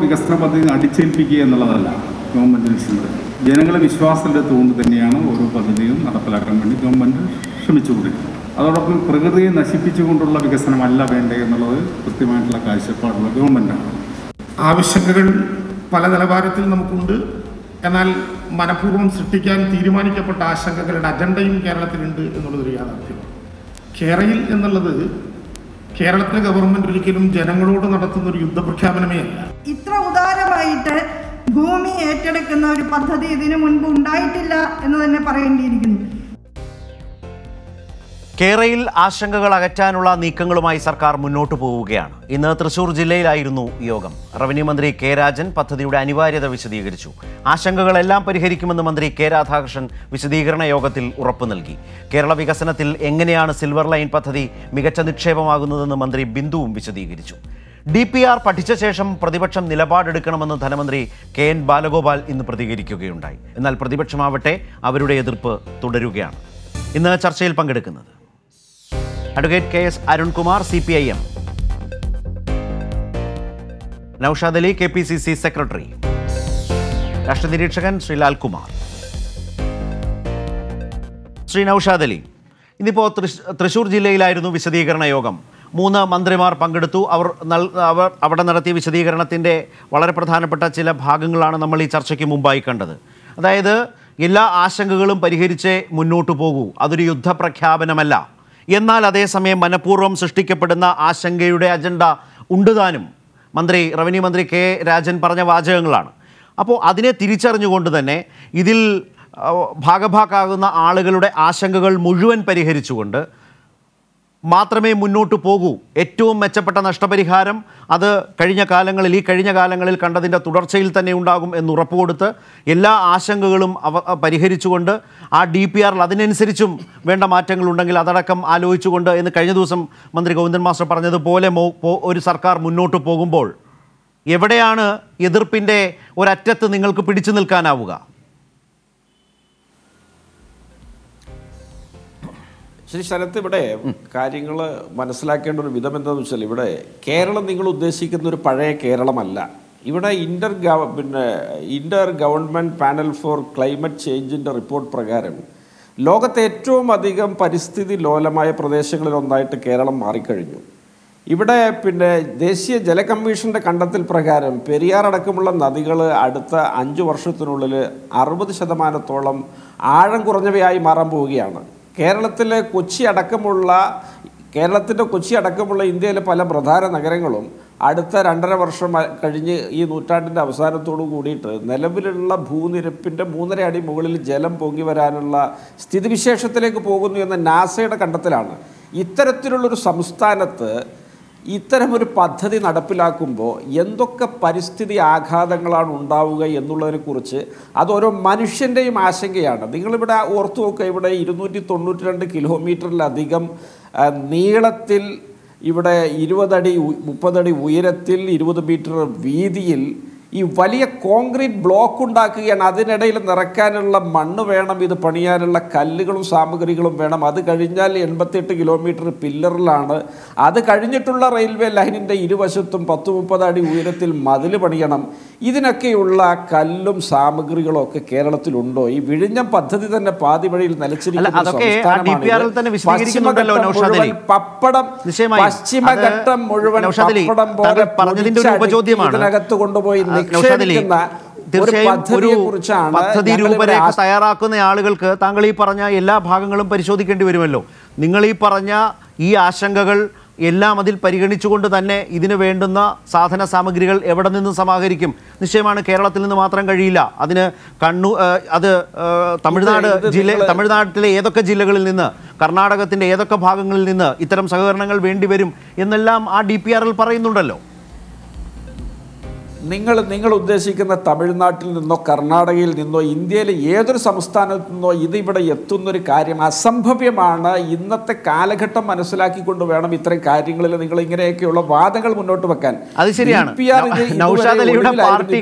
വികസന പദ്ധതി അടിച്ചേൽപ്പിക്കുക എന്നുള്ളതല്ല ഗവൺമെൻറ്റിന് ചെയ്യുന്നത്. ജനങ്ങളെ വിശ്വാസത്തിലെടുത്തുകൊണ്ട് തന്നെയാണ് ഓരോ പദ്ധതിയും നടപ്പിലാക്കാൻ വേണ്ടി ഗവൺമെൻറ് ശ്രമിച്ചുകൊണ്ടിരിക്കുന്നത്. അതോടൊപ്പം പ്രകൃതിയെ നശിപ്പിച്ചുകൊണ്ടുള്ള വികസനമല്ല വേണ്ടത് എന്നുള്ളത് കൃത്യമായിട്ടുള്ള കാഴ്ചപ്പാടുള്ള ഗവൺമെൻറ്റാണ്. ആവശ്യകതകൾ പല നിലവാരത്തിൽ നമുക്കുണ്ട്. എന്നാൽ മനഃപൂർവ്വം സൃഷ്ടിക്കാൻ തീരുമാനിക്കപ്പെട്ട ആശങ്കകളുടെ അജണ്ടയും കേരളത്തിലുണ്ട് എന്നുള്ളതൊരു യാഥാർത്ഥ്യമാണ്. കേരയിൽ എന്നുള്ളത് കേരളത്തിലെ ഗവൺമെൻറ് ഒരിക്കലും ജനങ്ങളോട് നടത്തുന്ന ഒരു യുദ്ധപ്രഖ്യാപനമേ അല്ല. ഇത്ര ഉദാരമായിട്ട് ഭൂമി ഏറ്റെടുക്കുന്ന ഒരു പദ്ധതി ഇതിനു മുൻപ് ഉണ്ടായിട്ടില്ല എന്ന് തന്നെ പറയേണ്ടിയിരിക്കുന്നു. കേരയിൽ ആശങ്കകൾ അകറ്റാനുള്ള നീക്കങ്ങളുമായി സർക്കാർ മുന്നോട്ടു പോവുകയാണ്. ഇന്ന് തൃശൂർ ജില്ലയിലായിരുന്നു യോഗം. റവന്യൂ മന്ത്രി കെ രാജൻ പദ്ധതിയുടെ അനിവാര്യത വിശദീകരിച്ചു. ആശങ്കകളെല്ലാം പരിഹരിക്കുമെന്ന് മന്ത്രി കെ രാധാകൃഷ്ണൻ വിശദീകരണ യോഗത്തിൽ ഉറപ്പു നൽകി. കേരള വികസനത്തിൽ എങ്ങനെയാണ് സിൽവർ ലൈൻ പദ്ധതി മികച്ച നിക്ഷേപമാകുന്നതെന്ന് മന്ത്രി ബിന്ദുവും വിശദീകരിച്ചു. DPR പഠിച്ച ശേഷം പ്രതിപക്ഷം നിലപാടെടുക്കണമെന്ന് ധനമന്ത്രി KN ബാലഗോപാൽ ഇന്ന് പ്രതികരിക്കുകയുണ്ടായി. എന്നാൽ പ്രതിപക്ഷമാവട്ടെ അവരുടെ എതിർപ്പ് തുടരുകയാണ്. ഇന്ന് ചർച്ചയിൽ പങ്കെടുക്കുന്നത് advocate KS Arunkumar CPIM, Noushad Ali KPCC secretary, രാഷ്ട്രീയ നിരീക്ഷകൻ ശ്രീ ലാൽകുമാർ. ശ്രീ നൌഷാദ് അലി, ഇന്നിപ്പോൾ തൃശൂർ ജില്ലയിലായിരുന്നു വിശദീകരണ യോഗം. 3 മന്ത്രിമാർ പങ്കെടുത്തു. അവർ അവിടെ നടത്തിയ വിശദീകരണത്തിൻ്റെ വളരെ പ്രധാനപ്പെട്ട ചില ഭാഗങ്ങളാണ് നമ്മൾ ഈ ചർച്ചയ്ക്ക് മുമ്പായി കണ്ടത്. അതായത് എല്ലാ ആശങ്കകളും പരിഹരിച്ചേ മുന്നോട്ട് പോകൂ, അതൊരു യുദ്ധപ്രഖ്യാപനമല്ല. എന്നാൽ അതേസമയം മനഃപൂർവ്വം സൃഷ്ടിക്കപ്പെടുന്ന ആശങ്കയുടെ അജണ്ട ഉണ്ടുതാനും റവന്യൂ മന്ത്രി കെ രാജൻ പറഞ്ഞ വാചകങ്ങളാണ്. അപ്പോൾ അതിനെ തിരിച്ചറിഞ്ഞുകൊണ്ട് തന്നെ ഇതിൽ ഭാഗഭാക്കാകുന്ന ആളുകളുടെ ആശങ്കകൾ മുഴുവൻ പരിഹരിച്ചുകൊണ്ട് മാത്രമേ മുന്നോട്ട് പോകൂ. ഏറ്റവും മെച്ചപ്പെട്ട നഷ്ടപരിഹാരം അത് ഈ കഴിഞ്ഞ കാലങ്ങളിൽ കണ്ടതിൻ്റെ തുടർച്ചയിൽ തന്നെ ഉണ്ടാകും എന്ന് ഉറപ്പുകൊടുത്ത് എല്ലാ ആശങ്കകളും പരിഹരിച്ചുകൊണ്ട് ആ DPRൽ അതിനനുസരിച്ചും വേണ്ട മാറ്റങ്ങളുണ്ടെങ്കിൽ അതടക്കം ആലോചിച്ചുകൊണ്ട് എന്ന് കഴിഞ്ഞ ദിവസം മന്ത്രി ഗോവിന്ദൻ മാസ്റ്റർ പറഞ്ഞതുപോലെ ഒരു സർക്കാർ മുന്നോട്ട് പോകുമ്പോൾ എവിടെയാണ് എതിർപ്പിൻ്റെ ഒരറ്റത്ത് നിങ്ങൾക്ക് പിടിച്ചു നിൽക്കാനാവുക? ശ്രീ ശരത്ത്, ഇവിടെ കാര്യങ്ങൾ മനസ്സിലാക്കേണ്ട ഒരു വിധം എന്താണെന്ന് വെച്ചാൽ, ഇവിടെ കേരളം നിങ്ങൾ ഉദ്ദേശിക്കുന്ന ഒരു പഴയ കേരളമല്ല. ഇവിടെ inter government panel for climate ചേഞ്ചിൻ്റെ റിപ്പോർട്ട് പ്രകാരം ലോകത്തെ ഏറ്റവും അധികം പരിസ്ഥിതി ലോലമായ പ്രദേശങ്ങളിലൊന്നായിട്ട് കേരളം മാറിക്കഴിഞ്ഞു. ഇവിടെ ദേശീയ ജല കമ്മീഷൻ്റെ കണ്ടെത്തൽ പ്രകാരം പെരിയാർ അടക്കമുള്ള നദികൾ അടുത്ത 5 വർഷത്തിനുള്ളിൽ 60% ആഴം കുറഞ്ഞവയായി മാറാൻ പോവുകയാണ്. കേരളത്തിൻ്റെ കൊച്ചി അടക്കമുള്ള ഇന്ത്യയിലെ പല പ്രധാന നഗരങ്ങളും അടുത്ത 2.5 വർഷം കഴിഞ്ഞ് ഈ നൂറ്റാണ്ടിൻ്റെ അവസാനത്തോടു കൂടിയിട്ട് നിലവിലുള്ള ഭൂനിരപ്പിൻ്റെ 3.5 അടി മുകളിൽ ജലം പൊങ്ങി വരാനുള്ള സ്ഥിതിവിശേഷത്തിലേക്ക് പോകുന്നു എന്ന നാസയുടെ കണ്ടെത്തലാണ്. ഇത്തരത്തിലുള്ളൊരു സംസ്ഥാനത്ത് ഇത്തരമൊരു പദ്ധതി നടപ്പിലാക്കുമ്പോൾ എന്തൊക്കെ പരിസ്ഥിതി ആഘാതങ്ങളാണ് ഉണ്ടാവുക എന്നുള്ളതിനെക്കുറിച്ച് അത് ഓരോ മനുഷ്യൻ്റെയും ആശങ്കയാണ്. നിങ്ങളിവിടെ ഓർത്തു നോക്കുക, ഇവിടെ 292 കിലോമീറ്ററിലധികം നീളത്തിൽ, ഇവിടെ 20 അടി 30 അടി ഉയരത്തിൽ 20 മീറ്റർ വീതിയിൽ ഈ വലിയ കോൺക്രീറ്റ് ബ്ലോക്ക് ഉണ്ടാക്കുകയാണ്. അതിനിടയിൽ നിറയ്ക്കാനുള്ള മണ്ണ് വേണം, ഇത് പണിയാനുള്ള കല്ലുകളും സാമഗ്രികളും വേണം. അത് കഴിഞ്ഞാൽ 88 കിലോമീറ്റർ പില്ലറിലാണ്. അത് കഴിഞ്ഞിട്ടുള്ള റെയിൽവേ ലൈനിൻ്റെ ഇരുവശത്തും 10-30 അടി ഉയരത്തിൽ മതിൽ പണിയണം. ഇതിനൊക്കെയുള്ള കല്ലും സാമഗ്രികളും ഒക്കെ കേരളത്തിലുണ്ടോ? ഈ വിഴിഞ്ഞം പദ്ധതി തന്നെ പാതി വഴിയിൽ നിലച്ചിരിക്കുന്ന പശ്ചിമഘട്ടം മുഴുവൻ പപ്പടം പോലെ ഇതിനകത്ത് കൊണ്ടുപോയി പദ്ധതി രൂപരേഖ തയ്യാറാക്കുന്ന ആളുകൾക്ക് താങ്കൾ ഈ പറഞ്ഞ എല്ലാ ഭാഗങ്ങളും പരിശോധിക്കേണ്ടി വരുമല്ലോ. നിങ്ങൾ ഈ പറഞ്ഞ ഈ ആശങ്കകൾ എല്ലാം അതിൽ പരിഗണിച്ചുകൊണ്ട് തന്നെ ഇതിന് വേണ്ടുന്ന സാധന സാമഗ്രികൾ എവിടെ നിന്ന് സമാഹരിക്കും? നിശ്ചയമാണ് കേരളത്തിൽ നിന്ന് മാത്രം കഴിയില്ല. അതിന് തമിഴ്നാട്ടിലെ ഏതൊക്കെ ജില്ലകളിൽ നിന്ന്, കർണാടകത്തിൻ്റെ ഏതൊക്കെ ഭാഗങ്ങളിൽ നിന്ന് ഇത്തരം സഹകരണങ്ങൾ വേണ്ടിവരും എന്നെല്ലാം ആ DPRൽ പറയുന്നുണ്ടല്ലോ. നിങ്ങൾ ഉദ്ദേശിക്കുന്ന തമിഴ്നാട്ടിൽ നിന്നോ കർണാടകയിൽ നിന്നോ ഇന്ത്യയിലെ ഏതൊരു സംസ്ഥാനത്തു നിന്നോ ഇതിവിടെ എത്തുന്നൊരു കാര്യം അസംഭവ്യമാണ്. ഇന്നത്തെ കാലഘട്ടം മനസ്സിലാക്കിക്കൊണ്ട് വേണം ഇത്തരം കാര്യങ്ങളിൽ നിങ്ങൾ ഇങ്ങനെയൊക്കെയുള്ള വാദങ്ങൾ മുന്നോട്ട് വെക്കാൻ. അത് ശരിയാണ്. നൌഷാദ് അലിയുടെ പാർട്ടി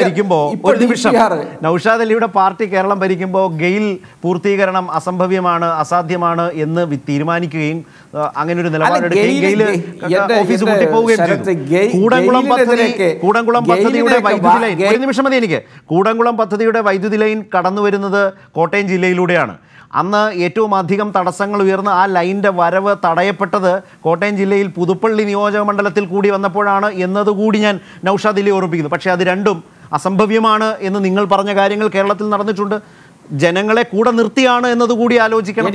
കേരളം ഭരിക്കുമ്പോൾ ഗെയിൽ പൂർത്തീകരണം അസംഭവ്യമാണ്, അസാധ്യമാണ് എന്ന് തീരുമാനിക്കുകയും അങ്ങനെ ഒരു നിലപാടെടുക്കുകയും ഗെയിൽ ഓഫീസ് പൂട്ടിപ്പോവുകയും ചെയ്തു. കൂടംകുളം പദ്ധതിയുടെ വൈദ്യുതി ലൈൻ, ഒരു നിമിഷം മതി എനിക്ക്, കൂടംകുളം പദ്ധതിയുടെ വൈദ്യുതി ലൈൻ കടന്നു വരുന്നത് കോട്ടയം ജില്ലയിലൂടെയാണ്. അന്ന് ഏറ്റവും അധികം തടസ്സങ്ങൾ ഉയർന്ന് ആ ലൈനിൻ്റെ വരവ് തടയപ്പെട്ടത് കോട്ടയം ജില്ലയിൽ പുതുപ്പള്ളി നിയോജക മണ്ഡലത്തിൽ കൂടി വന്നപ്പോഴാണ് എന്നതുകൂടി ഞാൻ നൗഷാദ് അലി ഓർമ്മിപ്പിക്കുന്നു. പക്ഷേ അത് രണ്ടും അസംഭവ്യമാണ് എന്ന് നിങ്ങൾ പറഞ്ഞ കാര്യങ്ങൾ കേരളത്തിൽ നടന്നിട്ടുണ്ട്. ജനങ്ങളെ കൂടെ നിർത്തിയാണ് എന്നതുകൂടി ആലോചിക്കണം.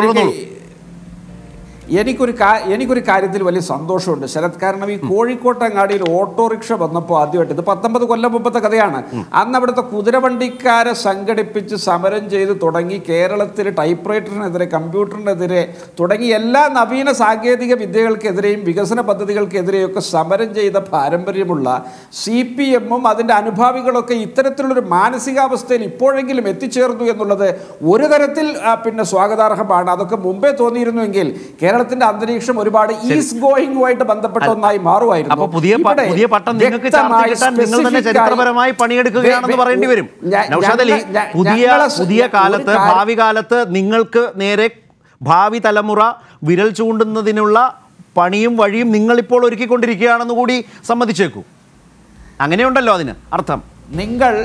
എനിക്കൊരു കാര്യത്തിൽ വലിയ സന്തോഷമുണ്ട് ശരത്. കാരണം ഈ കോഴിക്കോട്ടങ്ങാടിയിൽ ഓട്ടോറിക്ഷ വന്നപ്പോൾ ആദ്യമായിട്ട്, ഇത് 19 കൊല്ലം മുമ്പത്തെ കഥയാണ്, അന്ന് അവിടുത്തെ കുതിരവണ്ടിക്കാരെ സംഘടിപ്പിച്ച് സമരം ചെയ്ത് തുടങ്ങി കേരളത്തിൽ ടൈപ്പ് റൈറ്ററിനെതിരെ, കമ്പ്യൂട്ടറിനെതിരെ തുടങ്ങി എല്ലാ നവീന സാങ്കേതിക വിദ്യകൾക്കെതിരെയും വികസന പദ്ധതികൾക്കെതിരെയൊക്കെ സമരം ചെയ്ത പാരമ്പര്യമുള്ള CPM-ഉം അതിൻ്റെ അനുഭാവികളൊക്കെ ഇത്തരത്തിലുള്ളൊരു മാനസികാവസ്ഥയിൽ ഇപ്പോഴെങ്കിലും എത്തിച്ചേർന്നു എന്നുള്ളത് ഒരു തരത്തിൽ പിന്നെ സ്വാഗതാർഹമാണ്. അതൊക്കെ മുമ്പേ തോന്നിയിരുന്നുവെങ്കിൽ കേരളത്തിന്റെ അന്തരീക്ഷം ഒരുപാട് ഈസ് ഗോയിങ്ങുമായിട്ട് ബന്ധപ്പെട്ട ഒന്നായി മാറുമായിരുന്നു. അപ്പോൾ പുതിയ പട്ടം നിങ്ങൾക്ക് നിങ്ങൾ തന്നെ ചരിത്രപരമായി പണിയെടുക്കുകയാണെന്ന് പറയേണ്ടി വരും. നൗഷാദ് അലി, പുതിയ കാലത്ത്, ഭാവി കാലത്ത് നിങ്ങൾക്ക് നേരെ ഭാവി തലമുറ വിരൽ ചൂണ്ടുന്നതിനുള്ള പണിയും വഴിയും നിങ്ങളിപ്പോൾ ഒരുക്കിക്കൊണ്ടിരിക്കുകയാണെന്ന് കൂടി സമ്മതിച്ചേക്കൂ. അങ്ങനെയുണ്ടല്ലോ അതിന് അർത്ഥം. നിങ്ങൾ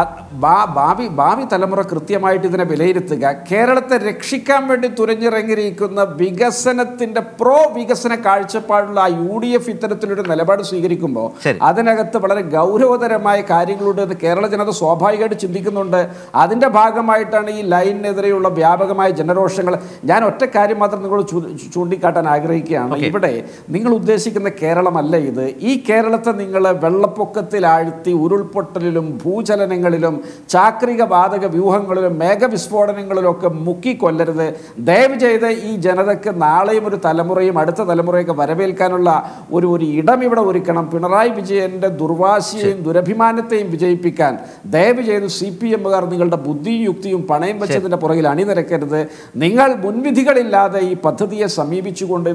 ഭാവി തലമുറ കൃത്യമായിട്ട് ഇതിനെ വിലയിരുത്തുക. കേരളത്തെ രക്ഷിക്കാൻ വേണ്ടി തുരഞ്ഞിറങ്ങിയിരിക്കുന്ന വികസനത്തിന്റെ വികസന കാഴ്ചപ്പാടുള്ള UDF ഇത്തരത്തിലൊരു നിലപാട് സ്വീകരിക്കുമ്പോൾ അതിനകത്ത് വളരെ ഗൗരവതരമായ കാര്യങ്ങളുണ്ട് എന്ന് കേരള ജനത സ്വാഭാവികമായിട്ട് ചിന്തിക്കുന്നുണ്ട്. അതിന്റെ ഭാഗമായിട്ടാണ് ഈ ലൈനിനെതിരെയുള്ള വ്യാപകമായ ജനരോഷങ്ങൾ. ഞാൻ ഒറ്റ കാര്യം മാത്രം നിങ്ങൾ ചൂണ്ടിക്കാട്ടാൻ ആഗ്രഹിക്കുകയാണ്. ഇവിടെ നിങ്ങൾ ഉദ്ദേശിക്കുന്ന കേരളമല്ല ഇത്. ഈ കേരളത്തെ നിങ്ങൾ വെള്ളപ്പൊക്കത്തിൽ ആഴ്ത്തി ഉരുൾപൊട്ടലിലും ഭൂചലനങ്ങളിലും ചാക്രിക വാതക വ്യൂഹങ്ങളിലും മേഘവിസ്ഫോടനങ്ങളിലും ഒക്കെ മുക്കിക്കൊല്ലരുത്. ദയവ് ചെയ്ത് ഈ ജനതയ്ക്ക് നാളെയും ഒരു തലമുറയും അടുത്ത തലമുറയൊക്കെ വരവേൽക്കാനുള്ള ഒരു ഇടം ഇവിടെ ഒരുക്കണം. പിണറായി വിജയന്റെ ദുർവാശിയെയും ദുരഭിമാനത്തെയും വിജയിപ്പിക്കാൻ ദയവ് ചെയ്ത് CPM-കാർ നിങ്ങളുടെ ബുദ്ധിയും യുക്തിയും പണയം വെച്ചതിൻ്റെ പുറകിൽ അണിനിരക്കരുത്. നിങ്ങൾ മുൻവിധികളില്ലാതെ ഈ പദ്ധതിയെ സമീപിച്ചുകൊണ്ട്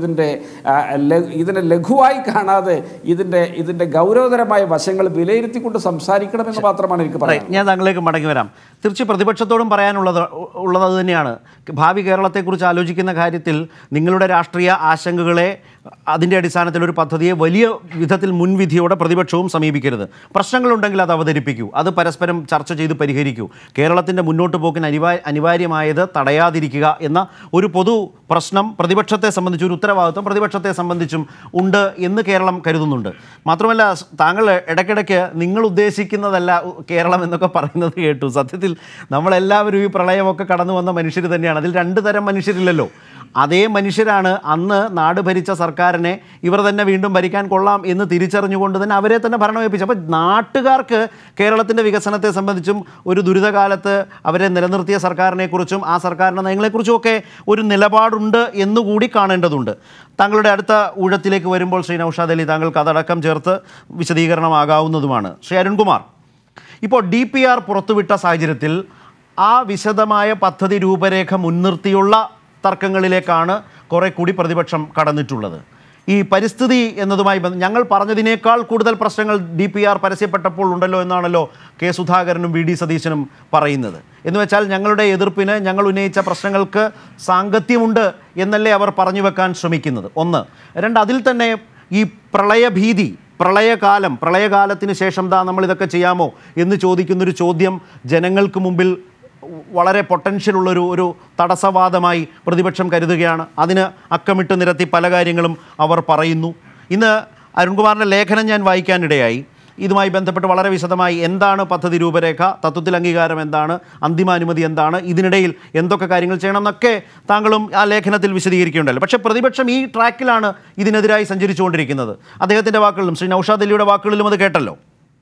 ഇതിനെ ലഘുവായി കാണാതെ ഇതിൻ്റെ ഗൗരവതരമായ വശങ്ങൾ വിലയിരുത്തിക്കൊണ്ട് സംസാരിക്കണമെന്ന് മാത്രമാണ് എനിക്ക് പറയാം. ഞാൻ താങ്കളിലേക്ക് മടങ്ങി വരാം. തീർച്ചയായും പ്രതിപക്ഷത്തോടും പറയാനുള്ളത് അത് തന്നെയാണ്. ഭാവി കേരളത്തെക്കുറിച്ച് ആലോചിക്കുന്ന കാര്യത്തിൽ നിങ്ങളുടെ രാഷ്ട്രീയ ആശങ്കകളെ അതിൻ്റെ അടിസ്ഥാനത്തിൽ ഒരു പദ്ധതിയെ വലിയ വിധത്തിൽ മുൻവിധിയോടെ പ്രതിപക്ഷവും സമീപിക്കരുത്. പ്രശ്നങ്ങളുണ്ടെങ്കിൽ അത് അവതരിപ്പിക്കൂ, അത് പരസ്പരം ചർച്ച ചെയ്ത് പരിഹരിക്കൂ. കേരളത്തിൻ്റെ മുന്നോട്ട് പോക്കിന് അനിവാര്യമായത് തടയാതിരിക്കുക എന്ന ഒരു പൊതു പ്രശ്നം പ്രതിപക്ഷത്തെ സംബന്ധിച്ച്, ഒരു ഉത്തരവാദിത്വം പ്രതിപക്ഷത്തെ സംബന്ധിച്ചും ഉണ്ട് എന്ന് കേരളം കരുതുന്നുണ്ട്. മാത്രമല്ല, താങ്കൾ ഇടയ്ക്കിടയ്ക്ക് നിങ്ങൾ ഉദ്ദേശിക്കുന്നതല്ല കേരളം എന്നൊക്കെ പറയുന്നത് കേട്ടു. സത്യത്തിൽ നമ്മളെല്ലാവരും ഈ പ്രളയമൊക്കെ കടന്നു വന്ന മനുഷ്യർ തന്നെയാണ്. അതിൽ രണ്ട് തരം മനുഷ്യരില്ലല്ലോ. അതേ മനുഷ്യരാണ് അന്ന് നാട് ഭരിച്ച സർക്കാരിനെ ഇവർ തന്നെ വീണ്ടും ഭരിക്കാൻ കൊള്ളാം എന്ന് തിരിച്ചറിഞ്ഞുകൊണ്ട് തന്നെ അവരെ തന്നെ ഭരണമേൽപ്പിച്ചു. അപ്പോൾ നാട്ടുകാർക്ക് കേരളത്തിൻ്റെ വികസനത്തെ സംബന്ധിച്ചും ഒരു ദുരിതകാലത്ത് അവരെ നിലനിർത്തിയ സർക്കാരിനെക്കുറിച്ചും ആ സർക്കാരിൻ്റെ നയങ്ങളെക്കുറിച്ചും ഒക്കെ ഒരു നിലപാടുണ്ട് എന്നുകൂടി കാണേണ്ടതുണ്ട്. താങ്കളുടെ അടുത്ത ഊഴത്തിലേക്ക് വരുമ്പോൾ ശ്രീ നൗഷാദ് അലി, താങ്കൾക്ക് അതടക്കം ചേർത്ത് വിശദീകരണമാകാവുന്നതുമാണ്. ശ്രീ അരുൺകുമാർ, ഇപ്പോൾ DPR പുറത്തുവിട്ട സാഹചര്യത്തിൽ ആ വിശദമായ പദ്ധതി രൂപരേഖ മുൻനിർത്തിയുള്ള തർക്കങ്ങളിലേക്കാണ് കുറെ കൂടി പ്രതിപക്ഷം കടന്നിട്ടുള്ളത്. ഈ പരിസ്ഥിതി എന്നതുമായി ഞങ്ങൾ പറഞ്ഞതിനേക്കാൾ കൂടുതൽ പ്രശ്നങ്ങൾ DPR പരസ്യപ്പെട്ടപ്പോൾ ഉണ്ടല്ലോ എന്നാണല്ലോ കെ സുധാകരനും VD സതീശനും പറയുന്നത്. എന്ന് വെച്ചാൽ ഞങ്ങളുടെ എതിർപ്പിന്, ഞങ്ങൾ ഉന്നയിച്ച പ്രശ്നങ്ങൾക്ക് സാങ്കത്യമുണ്ട് എന്നല്ലേ അവർ പറഞ്ഞു വെക്കാൻ ശ്രമിക്കുന്നത്. ഒന്ന്. രണ്ട്, അതിൽ തന്നെ ഈ പ്രളയഭീതി, പ്രളയകാലത്തിന് ശേഷം നമ്മളിതൊക്കെ ചെയ്യാമോ എന്ന് ചോദിക്കുന്നൊരു ചോദ്യം ജനങ്ങൾക്ക് മുമ്പിൽ വളരെ പൊട്ടൻഷ്യലുള്ളൊരു തടസ്സവാദമായി പ്രതിപക്ഷം കരുതുകയാണ്. അതിന് അക്കമിട്ട് നിരത്തി പല കാര്യങ്ങളും അവർ പറയുന്നു. ഇന്ന് അരുൺകുമാറിൻ്റെ ലേഖനം ഞാൻ വായിക്കാനിടയായി. ഇതുമായി ബന്ധപ്പെട്ട് വളരെ വിശദമായി എന്താണ് പദ്ധതി രൂപരേഖ, തത്വത്തിൽ അംഗീകാരം എന്താണ്, അന്തിമാനുമതി എന്താണ്, ഇതിനിടയിൽ എന്തൊക്കെ കാര്യങ്ങൾ ചെയ്യണം എന്നൊക്കെ താങ്കളും ആ ലേഖനത്തിൽ വിശദീകരിക്കുകയുണ്ടല്ലോ. പക്ഷേ പ്രതിപക്ഷം ഈ ട്രാക്കിലാണ് ഇതിനെതിരായി സഞ്ചരിച്ചുകൊണ്ടിരിക്കുന്നത്. അദ്ദേഹത്തിൻ്റെ വാക്കുകളിലും ശ്രീ നൗഷാദ് അലിയുടെ വാക്കുകളിലും അത് കേട്ടല്ലോ.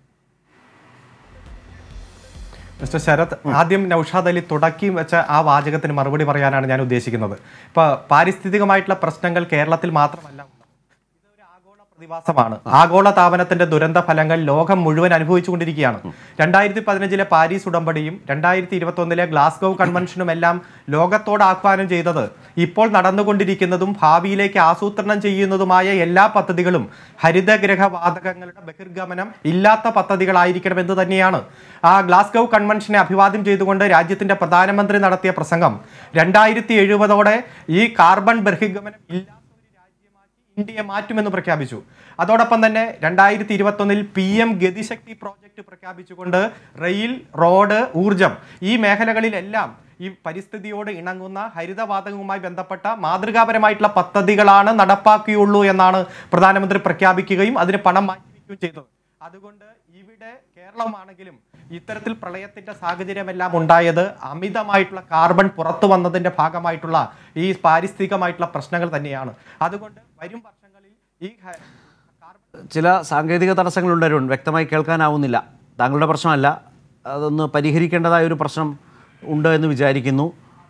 മിസ്റ്റർ ശരത്, ആദ്യം നൗഷാദ് അലി തുടക്കി വെച്ച ആ വാചകത്തിന് മറുപടി പറയാനാണ് ഞാൻ ഉദ്ദേശിക്കുന്നത്. ഇപ്പോൾ പാരിസ്ഥിതികമായിട്ടുള്ള പ്രശ്നങ്ങൾ കേരളത്തിൽ മാത്രമല്ല, ഇതൊരു ആഗോള പ്രതിഭാസമാണ്. ആഗോള താപനത്തിന്റെ ദുരന്ത ഫലങ്ങൾ ലോകം മുഴുവൻ അനുഭവിച്ചുകൊണ്ടിരിക്കുകയാണ്. 2015 പാരീസ് ഉടമ്പടിയും 2021 ഗ്ലാസ്ഗോ കൺവെൻഷനും എല്ലാം ലോകത്തോട് ആഹ്വാനം ചെയ്തത് ഇപ്പോൾ നടന്നുകൊണ്ടിരിക്കുന്നതും ഭാവിയിലേക്ക് ആസൂത്രണം ചെയ്യുന്നതുമായ എല്ലാ പദ്ധതികളും ഹരിതഗ്രഹ വാതകങ്ങളുടെ ബഹിർഗമനം ഇല്ലാത്ത പദ്ധതികളായിരിക്കണമെന്ന് തന്നെയാണ്. ആ ഗ്ലാസ്ഗോ കൺവെൻഷനെ അഭിവാദ്യം ചെയ്തുകൊണ്ട് രാജ്യത്തിന്റെ പ്രധാനമന്ത്രി നടത്തിയ പ്രസംഗം 2070 ഈ കാർബൺ ബഹിർഗമനം ഇല്ലാത്ത ഒരു രാജ്യമാക്കി ഇന്ത്യയെ മാറ്റുമെന്ന് പ്രഖ്യാപിച്ചു. അതോടൊപ്പം തന്നെ 2021 PM ഗതിശക്തി പ്രോജക്റ്റ് പ്രഖ്യാപിച്ചുകൊണ്ട് റെയിൽ, റോഡ്, ഊർജം ഈ മേഖലകളിലെല്ലാം ഈ പരിസ്ഥിതിയോട് ഇണങ്ങുന്ന ഹരിതവാതകവുമായി ബന്ധപ്പെട്ട മാതൃകാപരമായിട്ടുള്ള പദ്ധതികളാണ് നടപ്പാക്കിയുള്ളൂ എന്നാണ് പ്രധാനമന്ത്രി പ്രഖ്യാപിക്കുകയും അതിന് പണം മാറ്റിവെക്കുകയും ചെയ്തത്. അതുകൊണ്ട് ഇവിടെ കേരളമാണെങ്കിലും ഇത്തരത്തിൽ പ്രളയത്തിന്റെ സാഹചര്യമെല്ലാം ഉണ്ടായത് അമിതമായിട്ടുള്ള കാർബൺ പുറത്തു വന്നതിന്റെ ഭാഗമായിട്ടുള്ള ഈ പാരിസ്ഥിതികമായിട്ടുള്ള പ്രശ്നങ്ങൾ തന്നെയാണ്. അതുകൊണ്ട് വരും വർഷങ്ങളിൽ ഈ ചില സാങ്കേതിക തടസ്സങ്ങളുണ്ട് അരുൺ, വ്യക്തമായി കേൾക്കാനാവുന്നില്ല. താങ്കളുടെ പ്രശ്നമല്ല, അതൊന്ന് പരിഹരിക്കേണ്ടതായ ഒരു പ്രശ്നം ഉണ്ട് എന്ന് വിചാരിക്കുന്നു.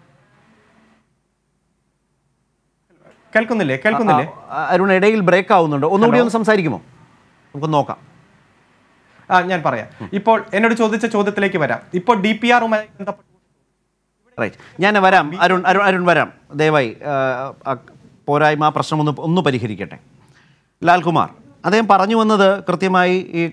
കേൾക്കുന്നില്ലേ അരുൺ? ഇടയിൽ ബ്രേക്ക് ആവുന്നുണ്ട്, ഒന്നുകൂടി ഒന്ന് സംസാരിക്കുമോ? നമുക്ക് നോക്കാം. ഞാൻ പറയാം. ഇപ്പോൾ എന്നോട് ചോദിച്ച ചോദ്യത്തിലേക്ക് വരാം. ഇപ്പോൾ DPRുമായി ബന്ധപ്പെട്ട് റൈറ്റ്, ഞാൻ വരാം. അരുൺ വരാം, ദയവായി പോരായ്മ പ്രശ്നം ഒന്ന് പരിഹരിക്കട്ടെ. ലാൽകുമാർ അദ്ദേഹം പറഞ്ഞു വന്നത് കൃത്യമായി ഈ